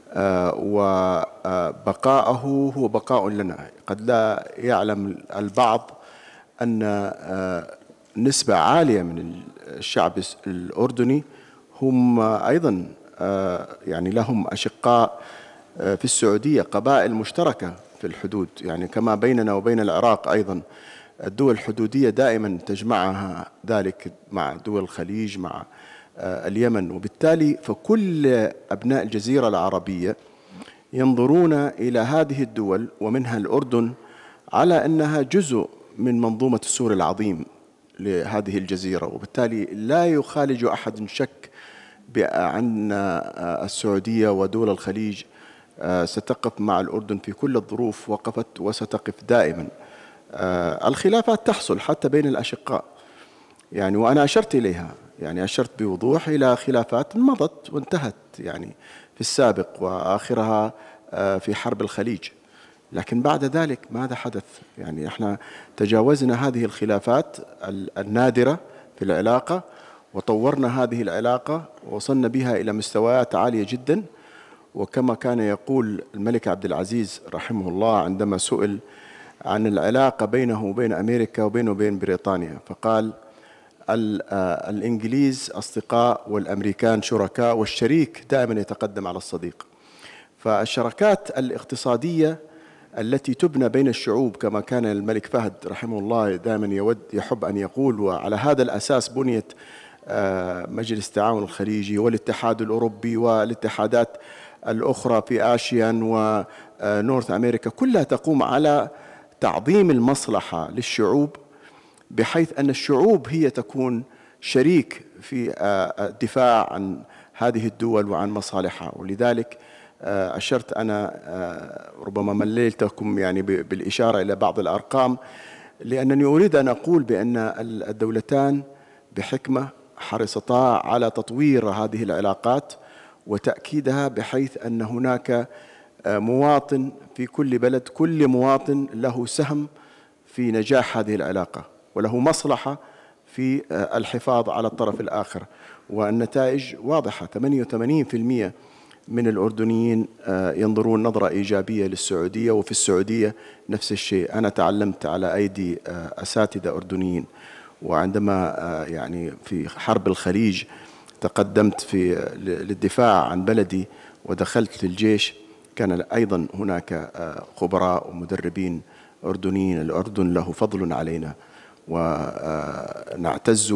وبقاءه هو بقاء لنا. قد لا يعلم البعض أن نسبة عالية من الشعب الأردني هم أيضا يعني لهم أشقاء في السعودية، قبائل مشتركة في الحدود، يعني كما بيننا وبين العراق أيضا الدول الحدودية دائما تجمعها ذلك مع دول الخليج، مع اليمن. وبالتالي فكل أبناء الجزيرة العربية ينظرون إلى هذه الدول ومنها الأردن على أنها جزء من منظومة السور العظيم لهذه الجزيرة، وبالتالي لا يخالج أحد شك بأن السعودية ودول الخليج ستقف مع الأردن في كل الظروف، وقفت وستقف دائما. الخلافات تحصل حتى بين الأشقاء يعني، وأنا أشرت إليها، يعني أشرت بوضوح إلى خلافات مضت وانتهت يعني في السابق، وآخرها في حرب الخليج. لكن بعد ذلك ماذا حدث؟ يعني احنا تجاوزنا هذه الخلافات النادرة في العلاقة، وطورنا هذه العلاقة ووصلنا بها إلى مستويات عالية جدا. وكما كان يقول الملك عبد العزيز رحمه الله عندما سئل عن العلاقة بينه وبين أمريكا وبينه وبين بريطانيا، فقال الإنجليز أصدقاء والأمريكان شركاء، والشريك دائما يتقدم على الصديق. فالشراكات الاقتصادية التي تبنى بين الشعوب كما كان الملك فهد رحمه الله دائما يود يحب أن يقول، وعلى هذا الأساس بنيت مجلس التعاون الخليجي والاتحاد الأوروبي والاتحادات الأخرى في آسيان ونورث أمريكا، كلها تقوم على تعظيم المصلحة للشعوب، بحيث أن الشعوب هي تكون شريك في الدفاع عن هذه الدول وعن مصالحها. ولذلك أشرت أنا، ربما مللتكم يعني بالإشارة إلى بعض الأرقام، لأنني أريد أن أقول بأن الدولتان بحكمة حرصتا على تطوير هذه العلاقات وتأكيدها، بحيث أن هناك مواطن في كل بلد، كل مواطن له سهم في نجاح هذه العلاقة وله مصلحة في الحفاظ على الطرف الآخر. والنتائج واضحة، ثمانية وثمانين بالمئة من الأردنيين ينظرون نظرة إيجابية للسعودية، وفي السعودية نفس الشيء. أنا تعلمت على أيدي أساتذة أردنيين، وعندما يعني في حرب الخليج تقدمت في للدفاع عن بلدي ودخلت للجيش، كان أيضا هناك خبراء ومدربين أردنيين. الأردن له فضل علينا، ونعتز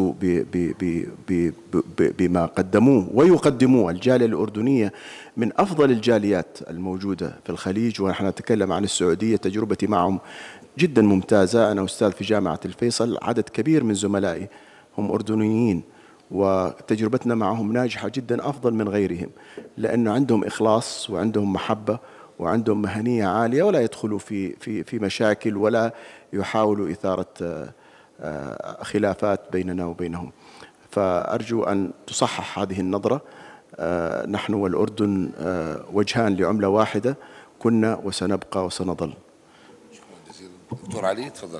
بما قدموه ويقدموه. الجالية الأردنية من أفضل الجاليات الموجودة في الخليج، ونحن نتكلم عن السعودية، تجربتي معهم جدا ممتازة. أنا أستاذ في جامعة الفيصل، عدد كبير من زملائي هم أردنيين، وتجربتنا معهم ناجحة جدا، أفضل من غيرهم، لأنه عندهم إخلاص وعندهم محبة وعندهم مهنية عالية، ولا يدخلوا في في في مشاكل ولا يحاولوا إثارة خلافات بيننا وبينهم. فأرجو أن تصحح هذه النظرة. نحن والأردن وجهان لعملة واحدة، كنا وسنبقى وسنظل. دكتور علي تفضل.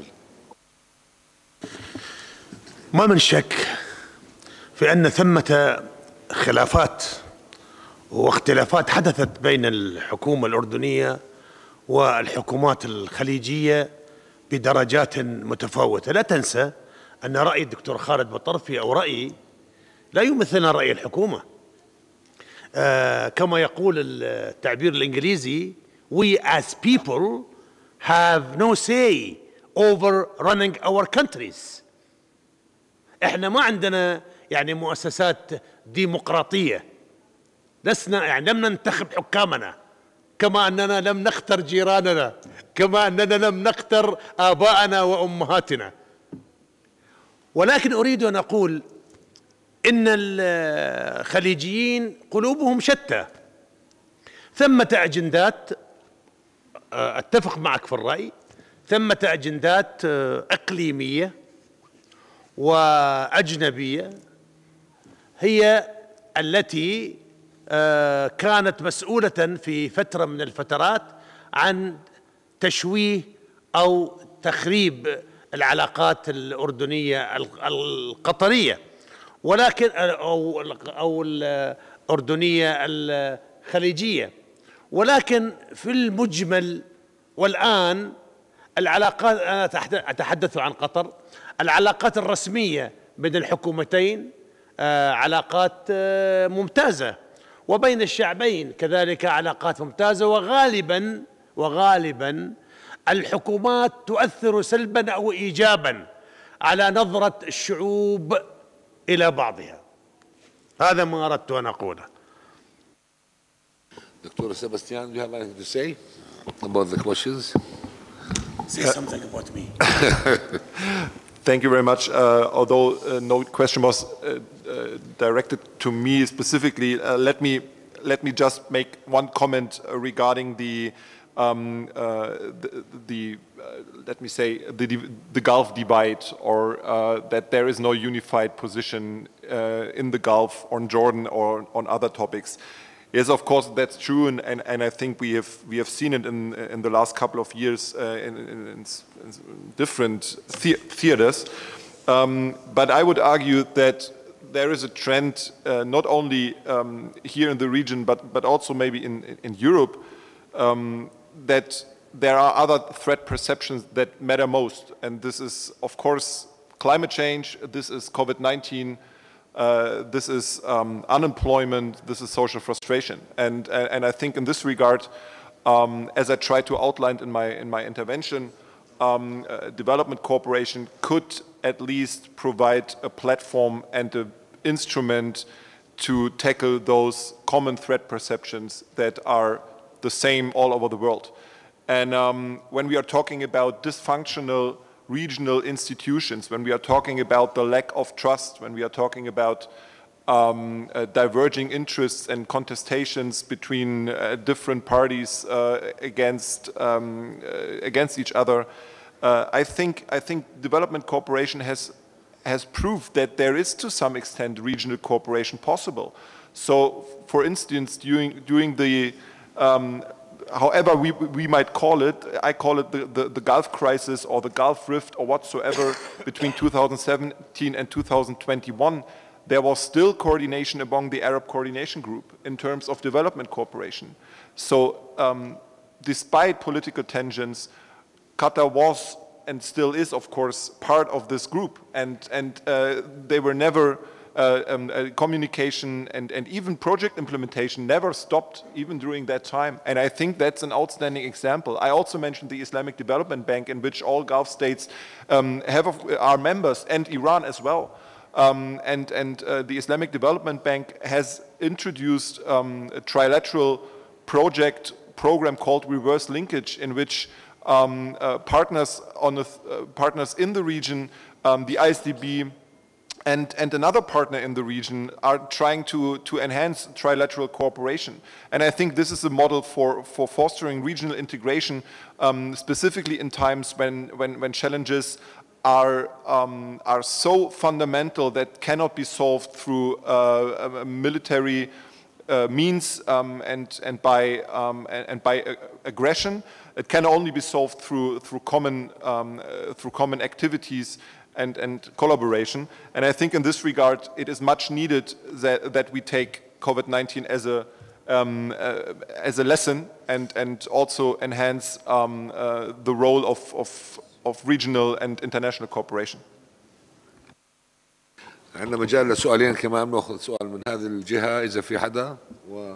ما من شك في أن ثمة خلافات واختلافات حدثت بين الحكومة الأردنية والحكومات الخليجية بدرجات متفاوتة. لا تنسى أن رأي الدكتور خالد بطرفي أو رأيي لا يمثلنا رأي الحكومة. آه كما يقول التعبير الإنجليزي we as people have no say over running our countries. احنا ما عندنا يعني مؤسسات ديمقراطية، لسنا يعني لم ننتخب حكامنا، كما أننا لم نختر جيراننا، كما أننا لم نختر آباءنا وأمهاتنا. ولكن أريد أن أقول إن الخليجيين قلوبهم شتى، ثمة أجندات، أتفق معك في الرأي، ثمة أجندات إقليمية وأجنبية هي التي كانت مسؤولة في فترة من الفترات عن تشويه أو تخريب العلاقات الأردنية القطرية، ولكن أو أو الأردنية الخليجية، ولكن في المجمل والآن العلاقات، أنا أتحدث عن قطر، العلاقات الرسمية بين الحكومتين علاقات ممتازة، وبين الشعبين كذلك علاقات ممتازة، وغالبا وغالبا الحكومات تؤثر سلبا أو إيجابا على نظرة الشعوب إلى بعضها. هذا ما أردت أن أقوله. Doctor Sebastian, do you have anything to say about the questions? Say something about me. Thank you very much. Uh, although uh, no question was uh, uh, directed to me specifically, uh, let me let me just make one comment uh, regarding the um, uh, the, the uh, let me say the the Gulf divide, or uh, that there is no unified position uh, in the Gulf, on Jordan, or on other topics. Yes, of course, that's true, and, and, and I think we have we have seen it in in the last couple of years uh, in, in, in different the theaters. Um, but I would argue that there is a trend, uh, not only um, here in the region, but but also maybe in in Europe, um, that there are other threat perceptions that matter most, and this is, of course, climate change. This is COVID nineteen. Uh, this is um, unemployment, this is social frustration. And, and I think in this regard, um, as I tried to outline in my, in my intervention, um, uh, development cooperation could at least provide a platform and an instrument to tackle those common threat perceptions that are the same all over the world. And um, when we are talking about dysfunctional regional institutions, when we are talking about the lack of trust, when we are talking about um, uh, diverging interests and contestations between uh, different parties uh, against um, uh, against each other, uh, I think I think development cooperation has has proved that there is to some extent regional cooperation possible. So, for instance, during during the um, however we, we might call it, I call it the, the, the Gulf crisis or the Gulf rift or whatsoever, between two thousand seventeen and two thousand twenty-one, there was still coordination among the Arab Coordination Group in terms of development cooperation. So um, despite political tensions, Qatar was and still is, of course, part of this group, and, and uh, they were never Uh, um, uh, communication and, and even project implementation never stopped, even during that time. And I think that's an outstanding example. I also mentioned the Islamic Development Bank, in which all Gulf states um, have are members, and Iran as well. Um, and and uh, the Islamic Development Bank has introduced um, a trilateral project program called Reverse Linkage, in which um, uh, partners on the th uh, partners in the region, um, the I S D B, And, and another partner in the region are trying to, to enhance trilateral cooperation. And I think this is a model for, for fostering regional integration, um, specifically in times when, when, when challenges are, um, are so fundamental that cannot be solved through uh, a military uh, means um, and, and by, um, and, and by uh, aggression. It can only be solved through, through, common, um, uh, through common activities And, and collaboration. And I think in this regard, it is much needed that, that we take COVID nineteen as a, um, uh, as a lesson, and, and also enhance um, uh, the role of, of, of regional and international cooperation. عندنا مجال لسؤالين كمان، ناخذ سؤال من هذه الجهة إذا في حدا. و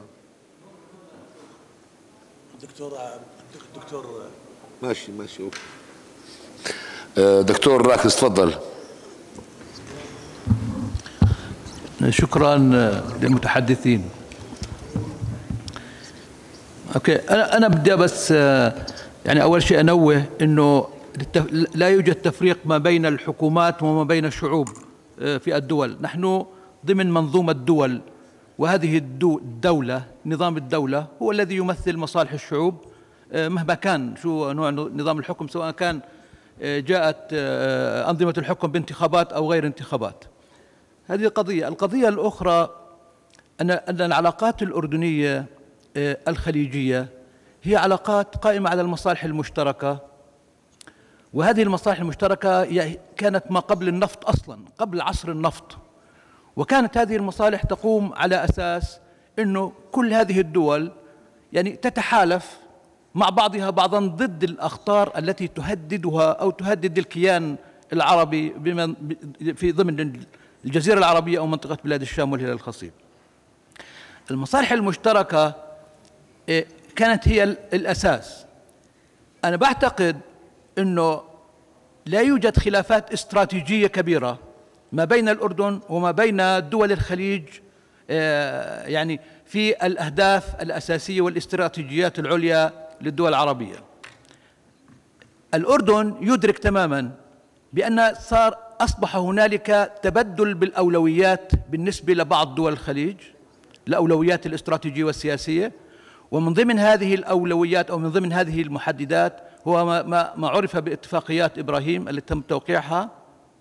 دكتور دكتور ماشي ماشي أوكي. دكتور راكز تفضل. شكرا للمتحدثين. اوكي، انا انا بدي بس يعني اول شيء انوه انه لا يوجد تفريق ما بين الحكومات وما بين الشعوب في الدول. نحن ضمن منظومة دول، وهذه الدولة، نظام الدولة هو الذي يمثل مصالح الشعوب مهما كان شو نوع نظام الحكم، سواء كان جاءت أنظمة الحكم بانتخابات أو غير انتخابات. هذه قضية. القضية الأخرى أن أن العلاقات الأردنية الخليجية هي علاقات قائمة على المصالح المشتركة، وهذه المصالح المشتركة كانت ما قبل النفط أصلا، قبل عصر النفط، وكانت هذه المصالح تقوم على أساس أنه كل هذه الدول يعني تتحالف مع بعضها بعضا ضد الأخطار التي تهددها أو تهدد الكيان العربي في ضمن الجزيرة العربية أو منطقة بلاد الشام والهلال الخصيب. المصالح المشتركة كانت هي الأساس. أنا بعتقد أنه لا يوجد خلافات استراتيجية كبيرة ما بين الأردن وما بين دول الخليج يعني في الأهداف الأساسية والاستراتيجيات العليا للدول العربية. الأردن يدرك تماما بأن صار أصبح هنالك تبدل بالأولويات بالنسبة لبعض دول الخليج، الأولويات الاستراتيجية والسياسية، ومن ضمن هذه الأولويات أو من ضمن هذه المحددات هو ما ما عرف باتفاقيات إبراهيم التي تم توقيعها.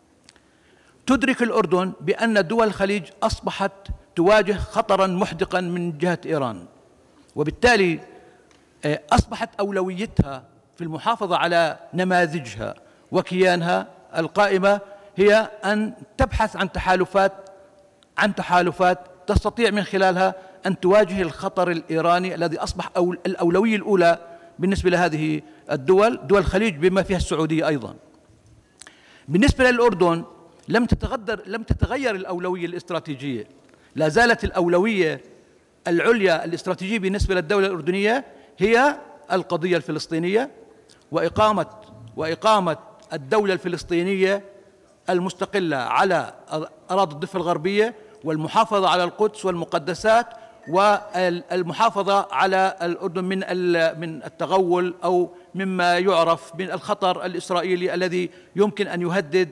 تدرك الأردن بأن دول الخليج أصبحت تواجه خطرا محدقا من جهة إيران، وبالتالي أصبحت أولويتها في المحافظة على نماذجها وكيانها القائمة هي أن تبحث عن تحالفات عن تحالفات تستطيع من خلالها أن تواجه الخطر الإيراني الذي أصبح الأولوية الأولى بالنسبة لهذه الدول، دول الخليج بما فيها السعودية أيضا. بالنسبة للأردن لم تتغير لم تتغير الأولوية الاستراتيجية، لا زالت الأولوية العليا الاستراتيجية بالنسبة للدولة الأردنية هي القضية الفلسطينية وإقامة وإقامة الدولة الفلسطينية المستقلة على أراضي الضفة الغربية، والمحافظة على القدس والمقدسات، والمحافظة على الأردن من من التغول أو مما يعرف من الخطر الإسرائيلي الذي يمكن أن يهدد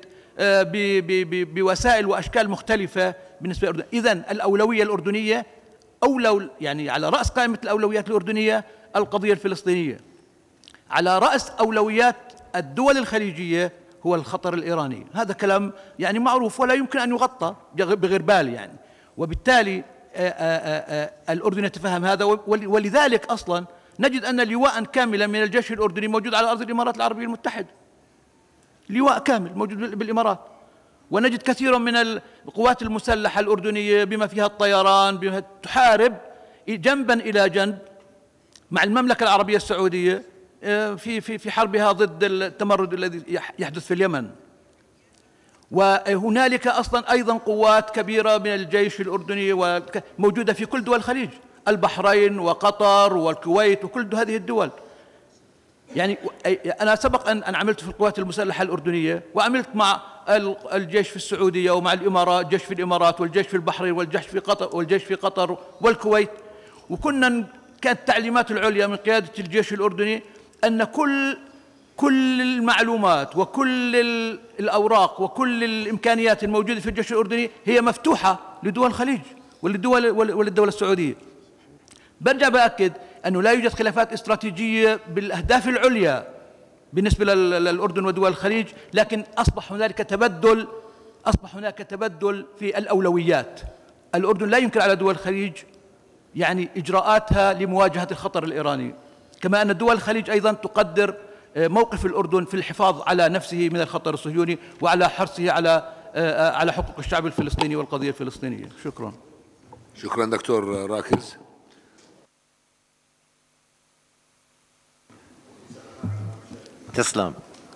بوسائل وأشكال مختلفة بالنسبة للأردن. إذن الأولوية الأردنية أولو يعني على رأس قائمة الأولويات الأردنية القضية الفلسطينية، على رأس أولويات الدول الخليجية هو الخطر الإيراني. هذا كلام يعني معروف ولا يمكن أن يغطى بغربال يعني، وبالتالي الأردن يتفهم هذا، ولذلك أصلا نجد أن لواء كاملا من الجيش الأردني موجود على أرض الإمارات العربية المتحدة، لواء كامل موجود بالإمارات، ونجد كثيرا من القوات المسلحة الأردنية بما فيها الطيران بما تحارب جنبا إلى جنب مع المملكة العربية السعودية في في في حربها ضد التمرد الذي يحدث في اليمن. وهنالك أصلا أيضا قوات كبيرة من الجيش الأردني موجودة في كل دول الخليج، البحرين وقطر والكويت وكل هذه الدول. يعني أنا سبق أن عملت في القوات المسلحة الأردنية، وعملت مع الجيش في السعودية ومع الإمارات، الجيش في الإمارات والجيش في البحرين والجيش في قطر والجيش في قطر والكويت، وكنا كانت التعليمات العليا من قيادة الجيش الأردني أن كل كل المعلومات وكل الأوراق وكل الإمكانيات الموجودة في الجيش الأردني هي مفتوحة لدول الخليج وللدول وللدولة السعودية. برجع بأكد أنه لا يوجد خلافات استراتيجية بالأهداف العليا بالنسبة للأردن ودول الخليج، لكن أصبح هنالك تبدل أصبح هناك تبدل في الأولويات. الأردن لا ينكر على دول الخليج يعني إجراءاتها لمواجهة الخطر الإيراني، كما أن دول الخليج أيضا تقدر موقف الأردن في الحفاظ على نفسه من الخطر الصهيوني وعلى حرصه على على حقوق الشعب الفلسطيني والقضية الفلسطينية. شكرا. شكرا دكتور راكز. تسلم.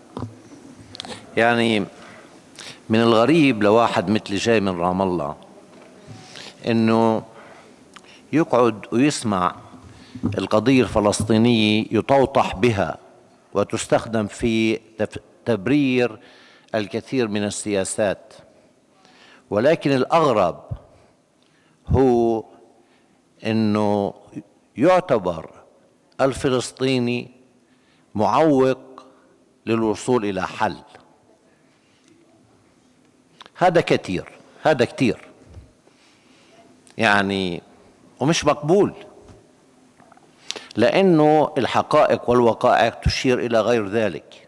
يعني من الغريب لواحد مثلي جاي من رام الله انه يقعد ويسمع القضية الفلسطينية يطوطح بها وتستخدم في تبرير الكثير من السياسات، ولكن الأغرب هو أنه يعتبر الفلسطيني معوق للوصول إلى حل. هذا كثير هذا كثير يعني، ومش مقبول، لأنه الحقائق والوقائع تشير إلى غير ذلك.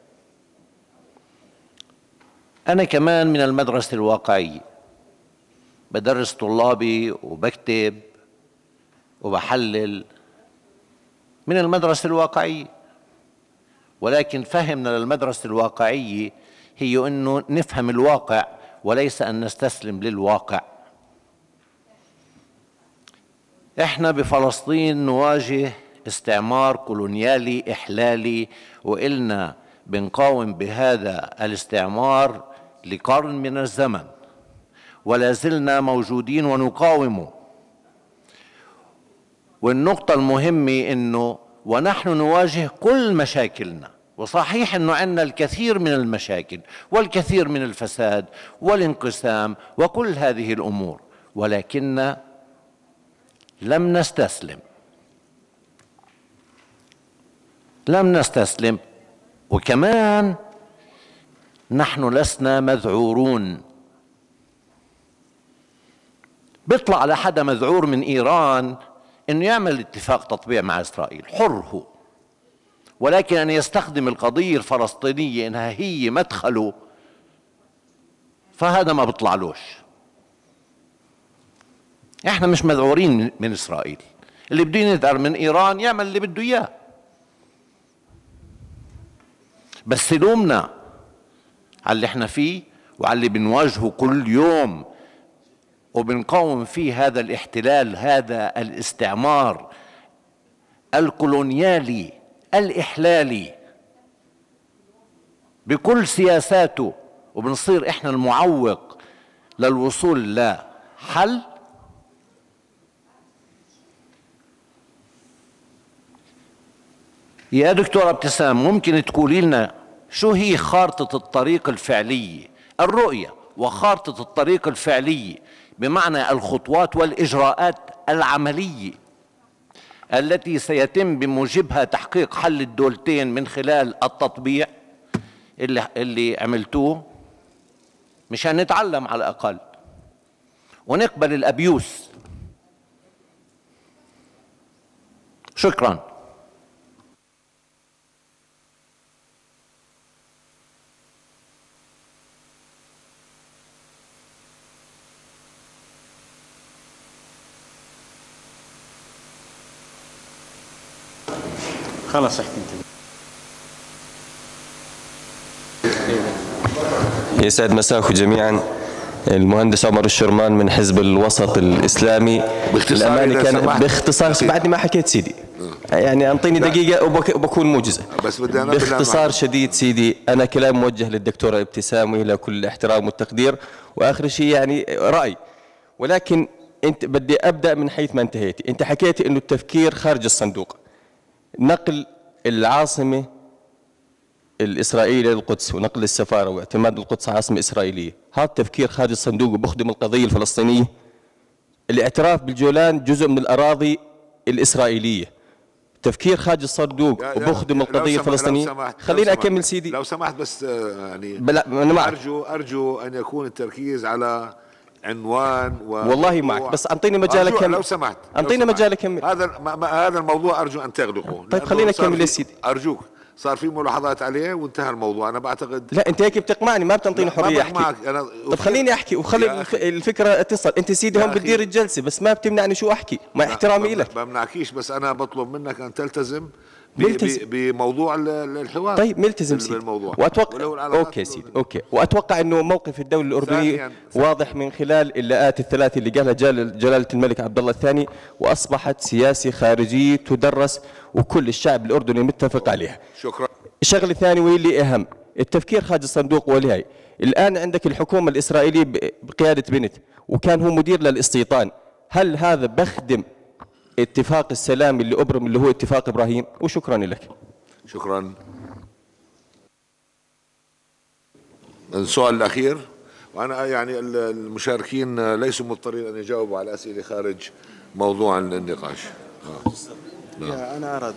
أنا كمان من المدرسة الواقعية، بدرس طلابي وبكتب وبحلل من المدرسة الواقعية، ولكن فهمنا للمدرسة الواقعية هي أنه نفهم الواقع وليس أن نستسلم للواقع. إحنا بفلسطين نواجه استعمار كولونيالي إحلالي، وإلنا بنقاوم بهذا الاستعمار لقرن من الزمن، ولا زلنا موجودين ونقاومه. والنقطة المهمة إنه ونحن نواجه كل مشاكلنا، وصحيح أنه عندنا الكثير من المشاكل والكثير من الفساد والانقسام وكل هذه الأمور، ولكن لم نستسلم لم نستسلم وكمان نحن لسنا مذعورون. بيطلع على حدا مذعور من إيران إنه يعمل اتفاق تطبيع مع إسرائيل، حر هو، ولكن أن يستخدم القضية الفلسطينية إنها هي مدخله، فهذا ما بيطلعلوش. إحنا مش مذعورين من إسرائيل، اللي بده ينذعر من إيران يعمل اللي بده إياه، بس لومنا على اللي إحنا فيه وعلى اللي بنواجهه كل يوم وبنقاوم فيه هذا الاحتلال، هذا الاستعمار الكولونيالي الإحلالي بكل سياساته، وبنصير إحنا المعوق للوصول لحل. يا دكتورة ابتسام، ممكن تقولي لنا شو هي خارطة الطريق الفعلية، الرؤية وخارطة الطريق الفعلية بمعنى الخطوات والإجراءات العملية التي سيتم بموجبها تحقيق حل الدولتين من خلال التطبيع اللي, اللي عملتوه، مشان نتعلم على الأقل ونقبل الأبيوس. شكراً. خلاص احكي انت. يسعد مساكم جميعا. المهندس عمر الشرمان من حزب الوسط الإسلامي. باختصار كان باختصار بعد ما حكيت سيدي، يعني انطيني دقيقة وبكون موجزة. بس بدي أنا باختصار شديد سيدي، أنا كلام موجه للدكتورة ابتسام وإلى كل الاحترام والتقدير، وآخر شيء يعني رأي، ولكن أنت بدي أبدأ من حيث ما انتهيتي. أنت حكيتي إنه التفكير خارج الصندوق، نقل العاصمة الإسرائيلية للقدس ونقل السفارة واعتماد القدس عاصمة إسرائيلية، هذا التفكير خارج الصندوق وبخدم القضية الفلسطينية. الاعتراف بالجولان جزء من الأراضي الإسرائيلية، تفكير خارج الصندوق وبخدم القضية الفلسطينية. خليني أكمل سيدي لو سمحت، بس يعني بلا أنا معك. أرجو أرجو أن يكون التركيز على عنوان و والله معك، بس أعطيني مجال أكمل لو سمحت. أعطيني مجال أكمل. هذا هذا الموضوع أرجو أن تغلقه. طيب خليني أكمل يا سيدي. أرجوك، صار في ملاحظات عليه وانتهى الموضوع. أنا بعتقد لا، أنت هيك بتقمعني، ما بتعطيني حرية أحكي. أنا طب خليني أحكي وخلي الفكرة تصل. أنت سيدي هون بتدير الجلسة بس ما بتمنعني شو أحكي، مع احترامي لك. ما بمنعكيش، بس أنا بطلب منك أن تلتزم بموضوع الحوار. طيب ملتزم سيدي بالموضوع. وأتوقع أوكي سيدي أوكي وأتوقع إنه موقف الدولة الأردنية واضح من خلال اللاءات الثلاث اللي قالها جلالة الملك عبد الله الثاني، وأصبحت سياسة خارجية تدرس وكل الشعب الأردني متفق عليها. شكرا. الشغله الثانيه واللي اهم، التفكير خارج الصندوق. والهي الان عندك الحكومه الاسرائيليه بقياده بنت وكان هو مدير للاستيطان، هل هذا بخدم اتفاق السلام اللي ابرم اللي هو اتفاق ابراهيم؟ وشكرا لك. شكرا. السؤال الاخير، وانا يعني المشاركين ليسوا مضطرين ان يجاوبوا على اسئله خارج موضوع النقاش. آه. يا انا ارى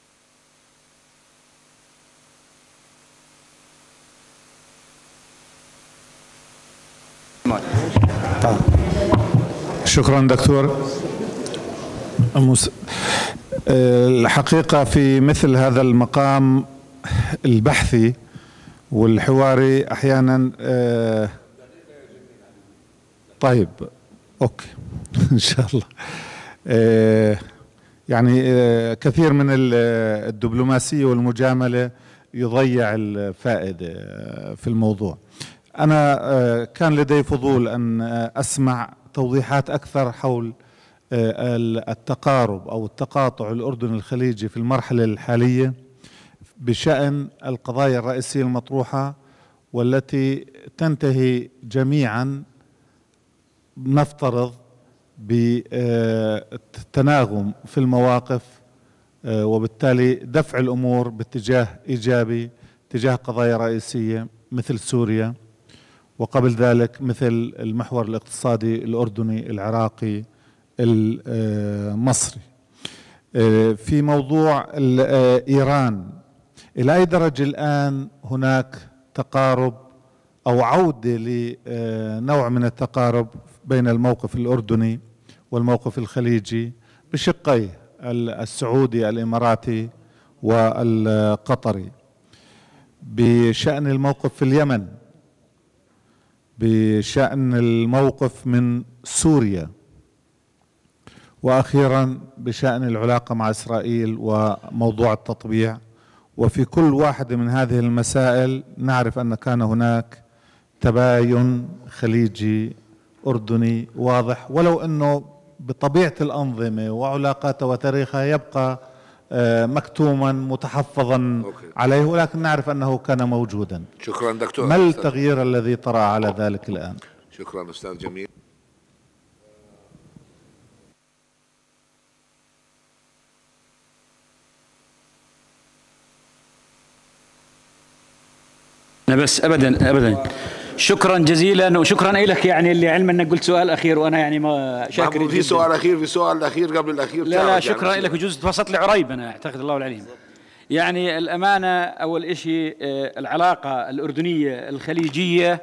شكرا دكتور. الحقيقة في مثل هذا المقام البحثي والحواري أحيانا طيب أوكي إن شاء الله يعني كثير من الدبلوماسية والمجاملة يضيع الفائدة في الموضوع. أنا كان لدي فضول أن أسمع توضيحات أكثر حول التقارب أو التقاطع الأردني الخليجي في المرحلة الحالية بشأن القضايا الرئيسية المطروحة والتي تنتهي جميعا نفترض بالتناغم في المواقف، وبالتالي دفع الأمور باتجاه إيجابي تجاه قضايا رئيسية مثل سوريا، وقبل ذلك مثل المحور الاقتصادي الأردني العراقي المصري. في موضوع إيران، إلى أي درجة الآن هناك تقارب أو عودة لنوع من التقارب بين الموقف الأردني والموقف الخليجي بشقيه السعودي الإماراتي والقطري، بشأن الموقف في اليمن، بشأن الموقف من سوريا، وأخيرا بشأن العلاقة مع إسرائيل وموضوع التطبيع. وفي كل واحدة من هذه المسائل نعرف أن كان هناك تباين خليجي أردني واضح، ولو أنه بطبيعة الأنظمة وعلاقاتها وتاريخها يبقى مكتوما متحفظا عليه، ولكن نعرف أنه كان موجودا. شكرا دكتور. ما التغيير الذي طرأ على ذلك الآن؟ شكرا أستاذ جميل. أنا بس أبدا أبدا شكرا جزيلا وشكرا لك، يعني اللي علما انك قلت سؤال اخير وانا يعني ما شاكر. في سؤال اخير، في سؤال اخير قبل الاخير. لا لا شكرا يعني لك، وجزء تفصلت لي عريب انا اعتقد الله العليم. يعني الامانه اول شيء العلاقه الاردنيه الخليجيه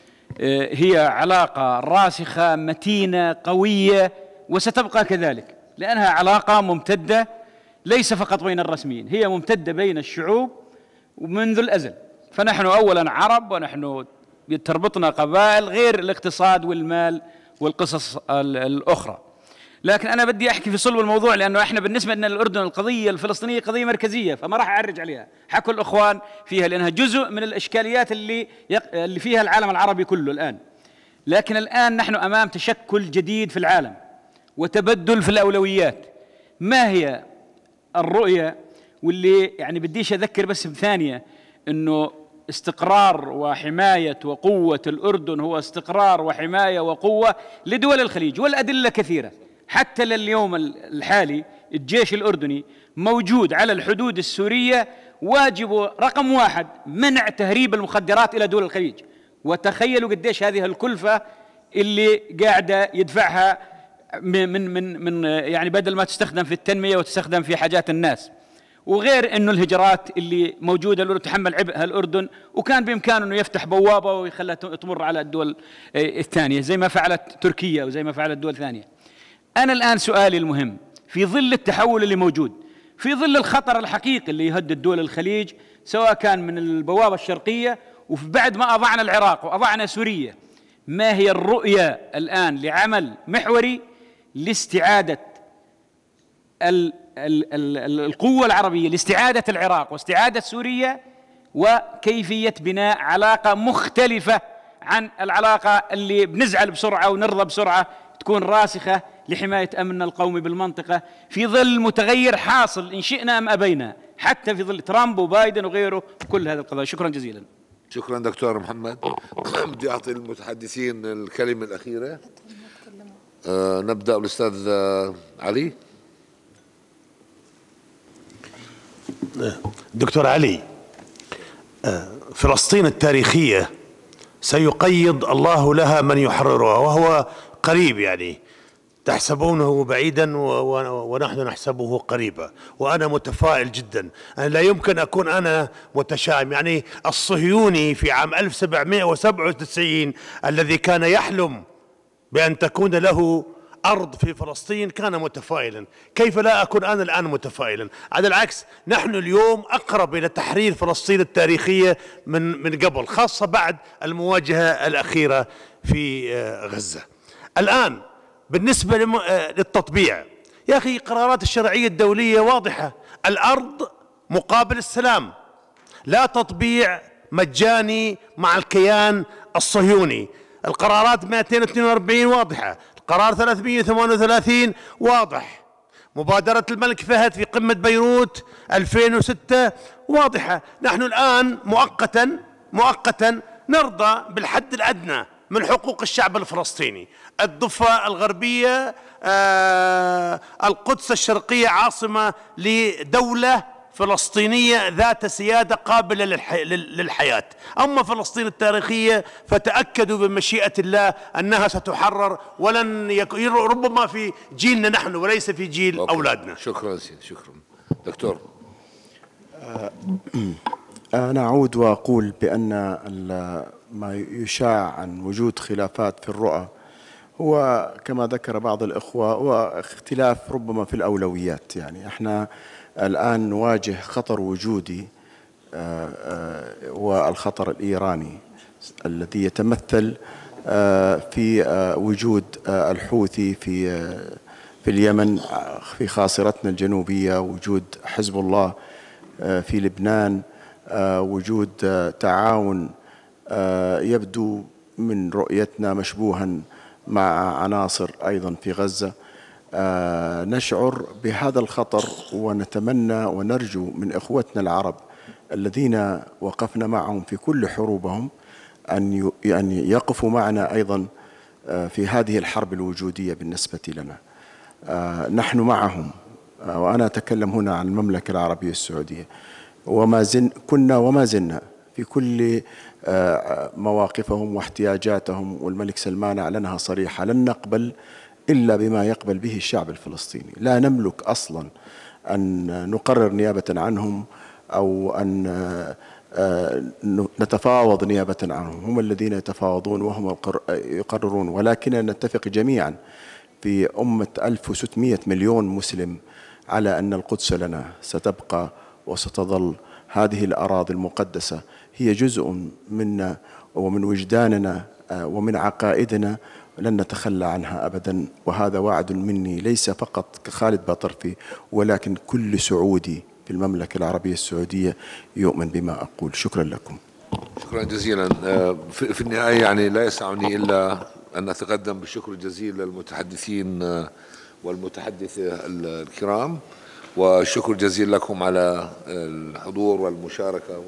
هي علاقه راسخه متينه قويه وستبقى كذلك، لانها علاقه ممتده ليس فقط بين الرسميين، هي ممتده بين الشعوب ومنذ الازل. فنحن اولا عرب ونحن تربطنا قبائل غير الاقتصاد والمال والقصص الأخرى. لكن أنا بدي أحكي في صلب الموضوع، لأنه إحنا بالنسبة لنا الأردن القضية الفلسطينية قضية مركزية، فما راح أعرج عليها، حكوا الأخوان فيها لأنها جزء من الإشكاليات اللي اللي فيها العالم العربي كله الآن. لكن الآن نحن أمام تشكل جديد في العالم وتبدل في الأولويات. ما هي الرؤية؟ واللي يعني بديش أذكر بس بثانية إنه استقرار وحماية وقوة الأردن هو استقرار وحماية وقوة لدول الخليج، والأدلة كثيرة. حتى لليوم الحالي الجيش الأردني موجود على الحدود السورية، واجبه رقم واحد منع تهريب المخدرات إلى دول الخليج. وتخيلوا قديش هذه الكلفة اللي قاعدة يدفعها من من من يعني بدل ما تستخدم في التنمية وتستخدم في حاجات الناس. وغير انه الهجرات اللي موجوده الأردن تحمل عبئها الأردن، وكان بامكانه انه يفتح بوابه ويخليها تمر على الدول الثانيه زي ما فعلت تركيا وزي ما فعلت دول ثانيه. انا الان سؤالي المهم في ظل التحول اللي موجود، في ظل الخطر الحقيقي اللي يهدد دول الخليج، سواء كان من البوابه الشرقيه وبعد ما اضعنا العراق واضعنا سوريا، ما هي الرؤيه الان لعمل محوري لاستعاده ال ال ال القوة العربية لاستعادة العراق واستعادة سوريا، وكيفية بناء علاقة مختلفة عن العلاقة اللي بنزعل بسرعة ونرضى بسرعة، تكون راسخة لحماية أمننا القومي بالمنطقة في ظل متغير حاصل إن شئنا أم أبينا، حتى في ظل ترامب وبايدن وغيره كل هذه القضايا. شكرا جزيلا. شكرا دكتور محمد. بدي أعطي المتحدثين الكلمة الأخيرة. آه نبدأ بالأستاذ علي. دكتور علي، فلسطين التاريخية سيقيض الله لها من يحررها، وهو قريب، يعني تحسبونه بعيدا ونحن نحسبه قريبا، وأنا متفائل جدا. أنا لا يمكن أكون أنا متشائم. يعني الصهيوني في عام ألف وسبعمائة وسبعة وتسعين الذي كان يحلم بأن تكون له أرض في فلسطين كان متفائلا، كيف لا أكون أنا الآن متفائلا؟ على العكس، نحن اليوم أقرب إلى تحرير فلسطين التاريخية من من قبل، خاصة بعد المواجهة الأخيرة في غزة. الآن بالنسبة للتطبيع، يا أخي قرارات الشرعية الدولية واضحة، الأرض مقابل السلام. لا تطبيع مجاني مع الكيان الصهيوني. القرارات مئتين واثنين وأربعين واضحة، القرار ثلاثمئة وثمانية وثلاثين واضح، مبادرة الملك فهد في قمة بيروت ألفين وستة واضحة. نحن الآن مؤقتا مؤقتا نرضى بالحد الأدنى من حقوق الشعب الفلسطيني. الضفة الغربية، آه القدس الشرقية عاصمة لدولة فلسطينية ذات سيادة قابلة للحي... للحياة. أما فلسطين التاريخية فتأكدوا بمشيئة الله أنها ستحرر، ولن يكون ربما في جيلنا نحن وليس في جيل أوكي. أولادنا. شكرا سيدي. شكرا دكتور. أنا أعود وأقول بأن ما يشاع عن وجود خلافات في الرؤى هو كما ذكر بعض الإخوة هو اختلاف ربما في الأولويات. يعني احنا الآن نواجه خطر وجودي والخطر الإيراني الذي يتمثل في وجود الحوثي في في اليمن في خاصرتنا الجنوبية، وجود حزب الله في لبنان، وجود تعاون يبدو من رؤيتنا مشبوها مع عناصر أيضا في غزة. نشعر بهذا الخطر ونتمنى ونرجو من إخوتنا العرب الذين وقفنا معهم في كل حروبهم أن يعني يقفوا معنا أيضا في هذه الحرب الوجودية بالنسبة لنا. نحن معهم، وأنا أتكلم هنا عن المملكة العربية السعودية، وما زن كنا وما زلنا في كل مواقفهم واحتياجاتهم، والملك سلمان أعلنها صريحة: لن نقبل إلا بما يقبل به الشعب الفلسطيني. لا نملك أصلا أن نقرر نيابة عنهم أو أن نتفاوض نيابة عنهم. هم الذين يتفاوضون وهم يقررون، ولكننا نتفق جميعا في أمة ألف وستمئة مليون مسلم على أن القدس لنا ستبقى وستظل. هذه الأراضي المقدسة هي جزء منا ومن وجداننا ومن عقائدنا، لن نتخلى عنها أبدا. وهذا وعد مني ليس فقط كخالد باطرفي ولكن كل سعودي في المملكة العربية السعودية يؤمن بما أقول. شكرا لكم. شكرا جزيلا. في النهاية يعني لا يسعني إلا أن أتقدم بالشكر الجزيل للمتحدثين والمتحدثة الكرام، والشكر جزيل لكم على الحضور والمشاركة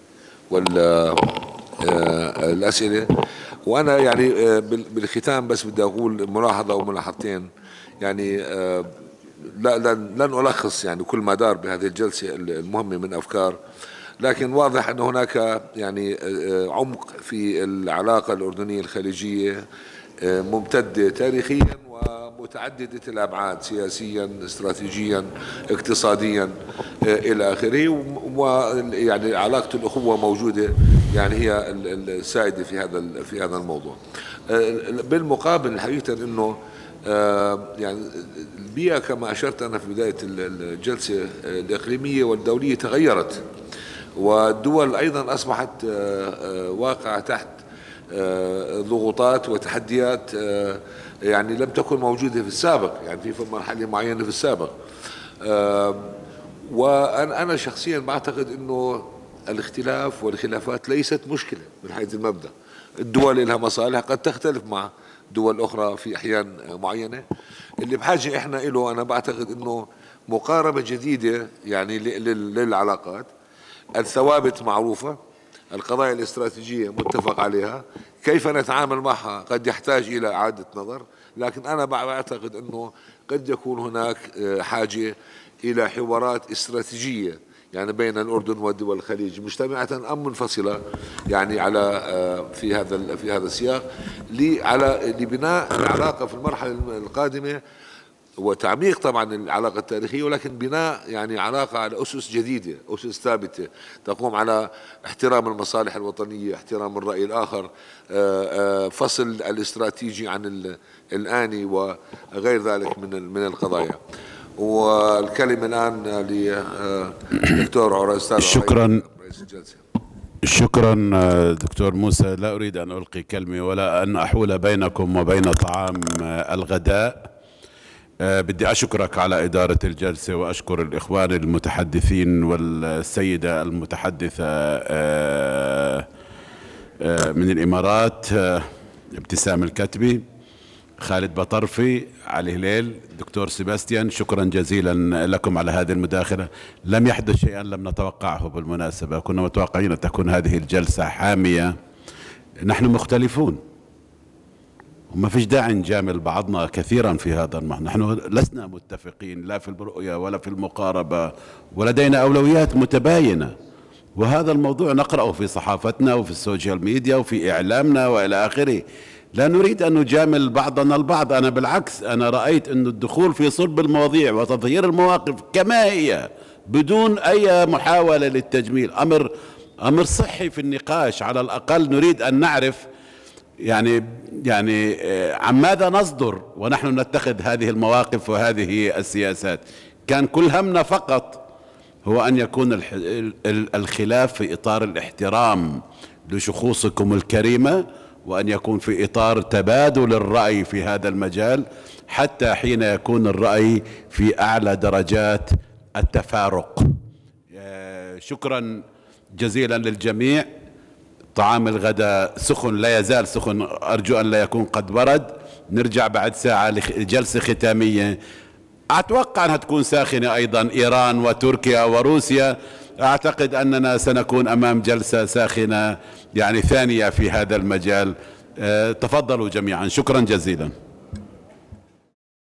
والأسئلة. وأنا يعني بالختام بس بدي أقول ملاحظة أو ملاحظتين. يعني لا لن ألخص يعني كل ما دار بهذه الجلسة المهمة من أفكار، لكن واضح أن هناك يعني عمق في العلاقة الأردنية الخليجية ممتدة تاريخيا ومتعددة الأبعاد، سياسيا، استراتيجيا، اقتصاديا إلى آخره. ويعني علاقة الأخوة موجودة، يعني هي السائدة في هذا في هذا الموضوع. بالمقابل حقيقة أنه يعني البيئة كما أشرت أنا في بداية الجلسة الإقليمية والدولية تغيرت، والدول أيضا أصبحت واقعة تحت ضغوطات وتحديات يعني لم تكن موجودة في السابق، يعني في مرحلة معينة في السابق. وأنا أنا شخصيا بعتقد أنه الاختلاف والخلافات ليست مشكلة من حيث المبدأ. الدول لها مصالح قد تختلف مع دول أخرى في أحيان معينة. اللي بحاجة إحنا إله أنا بعتقد أنه مقاربة جديدة يعني للعلاقات. الثوابت معروفة، القضايا الاستراتيجية متفق عليها، كيف نتعامل معها قد يحتاج إلى إعادة نظر. لكن أنا بعتقد أنه قد يكون هناك حاجة إلى حوارات استراتيجية يعني بين الأردن ودول الخليج مجتمعة أم منفصلة، يعني على في هذا في هذا السياق على لبناء العلاقة في المرحلة القادمة وتعميق طبعا العلاقة التاريخية، ولكن بناء يعني علاقة على أسس جديدة، أسس ثابتة تقوم على احترام المصالح الوطنية، احترام الرأي الآخر، فصل الاستراتيجي عن الآني وغير ذلك من من القضايا. والكلمة الآن لدكتور عرى أستاذ شكرا رئيس الجلسة. شكرا دكتور موسى. لا أريد أن ألقي كلمة ولا أن أحول بينكم وبين طعام الغداء، أه بدي أشكرك على إدارة الجلسة، وأشكر الإخوان المتحدثين والسيدة المتحدثة أه أه من الإمارات، أه ابتسام الكتبي، خالد بطرفي، علي هليل، دكتور سيباستيان. شكرا جزيلا لكم على هذه المداخلة. لم يحدث شيئا لم نتوقعه بالمناسبة، كنا متوقعين أن تكون هذه الجلسة حامية. نحن مختلفون وما فيش داعي نجامل بعضنا كثيرا في هذا المعنى. نحن لسنا متفقين لا في الرؤية ولا في المقاربة، ولدينا أولويات متباينة، وهذا الموضوع نقرأه في صحافتنا وفي السوشيال ميديا وفي إعلامنا وإلى آخره. لا نريد أن نجامل بعضنا البعض، أنا بالعكس أنا رأيت أن الدخول في صلب المواضيع وتظهير المواقف كما هي بدون أي محاولة للتجميل أمر أمر صحي في النقاش. على الأقل نريد أن نعرف يعني يعني عن ماذا نصدر ونحن نتخذ هذه المواقف وهذه السياسات. كان كل همنا فقط هو أن يكون الخلاف في إطار الاحترام لشخوصكم الكريمة، وأن يكون في إطار تبادل الرأي في هذا المجال، حتى حين يكون الرأي في أعلى درجات التفارق. شكرا جزيلا للجميع. طعام الغداء سخن، لا يزال سخن، أرجو أن لا يكون قد برد. نرجع بعد ساعة لجلسة ختامية أتوقع أنها تكون ساخنة أيضا، إيران وتركيا وروسيا. أعتقد أننا سنكون أمام جلسة ساخنة يعني ثانية في هذا المجال. تفضلوا جميعا، شكرا جزيلا.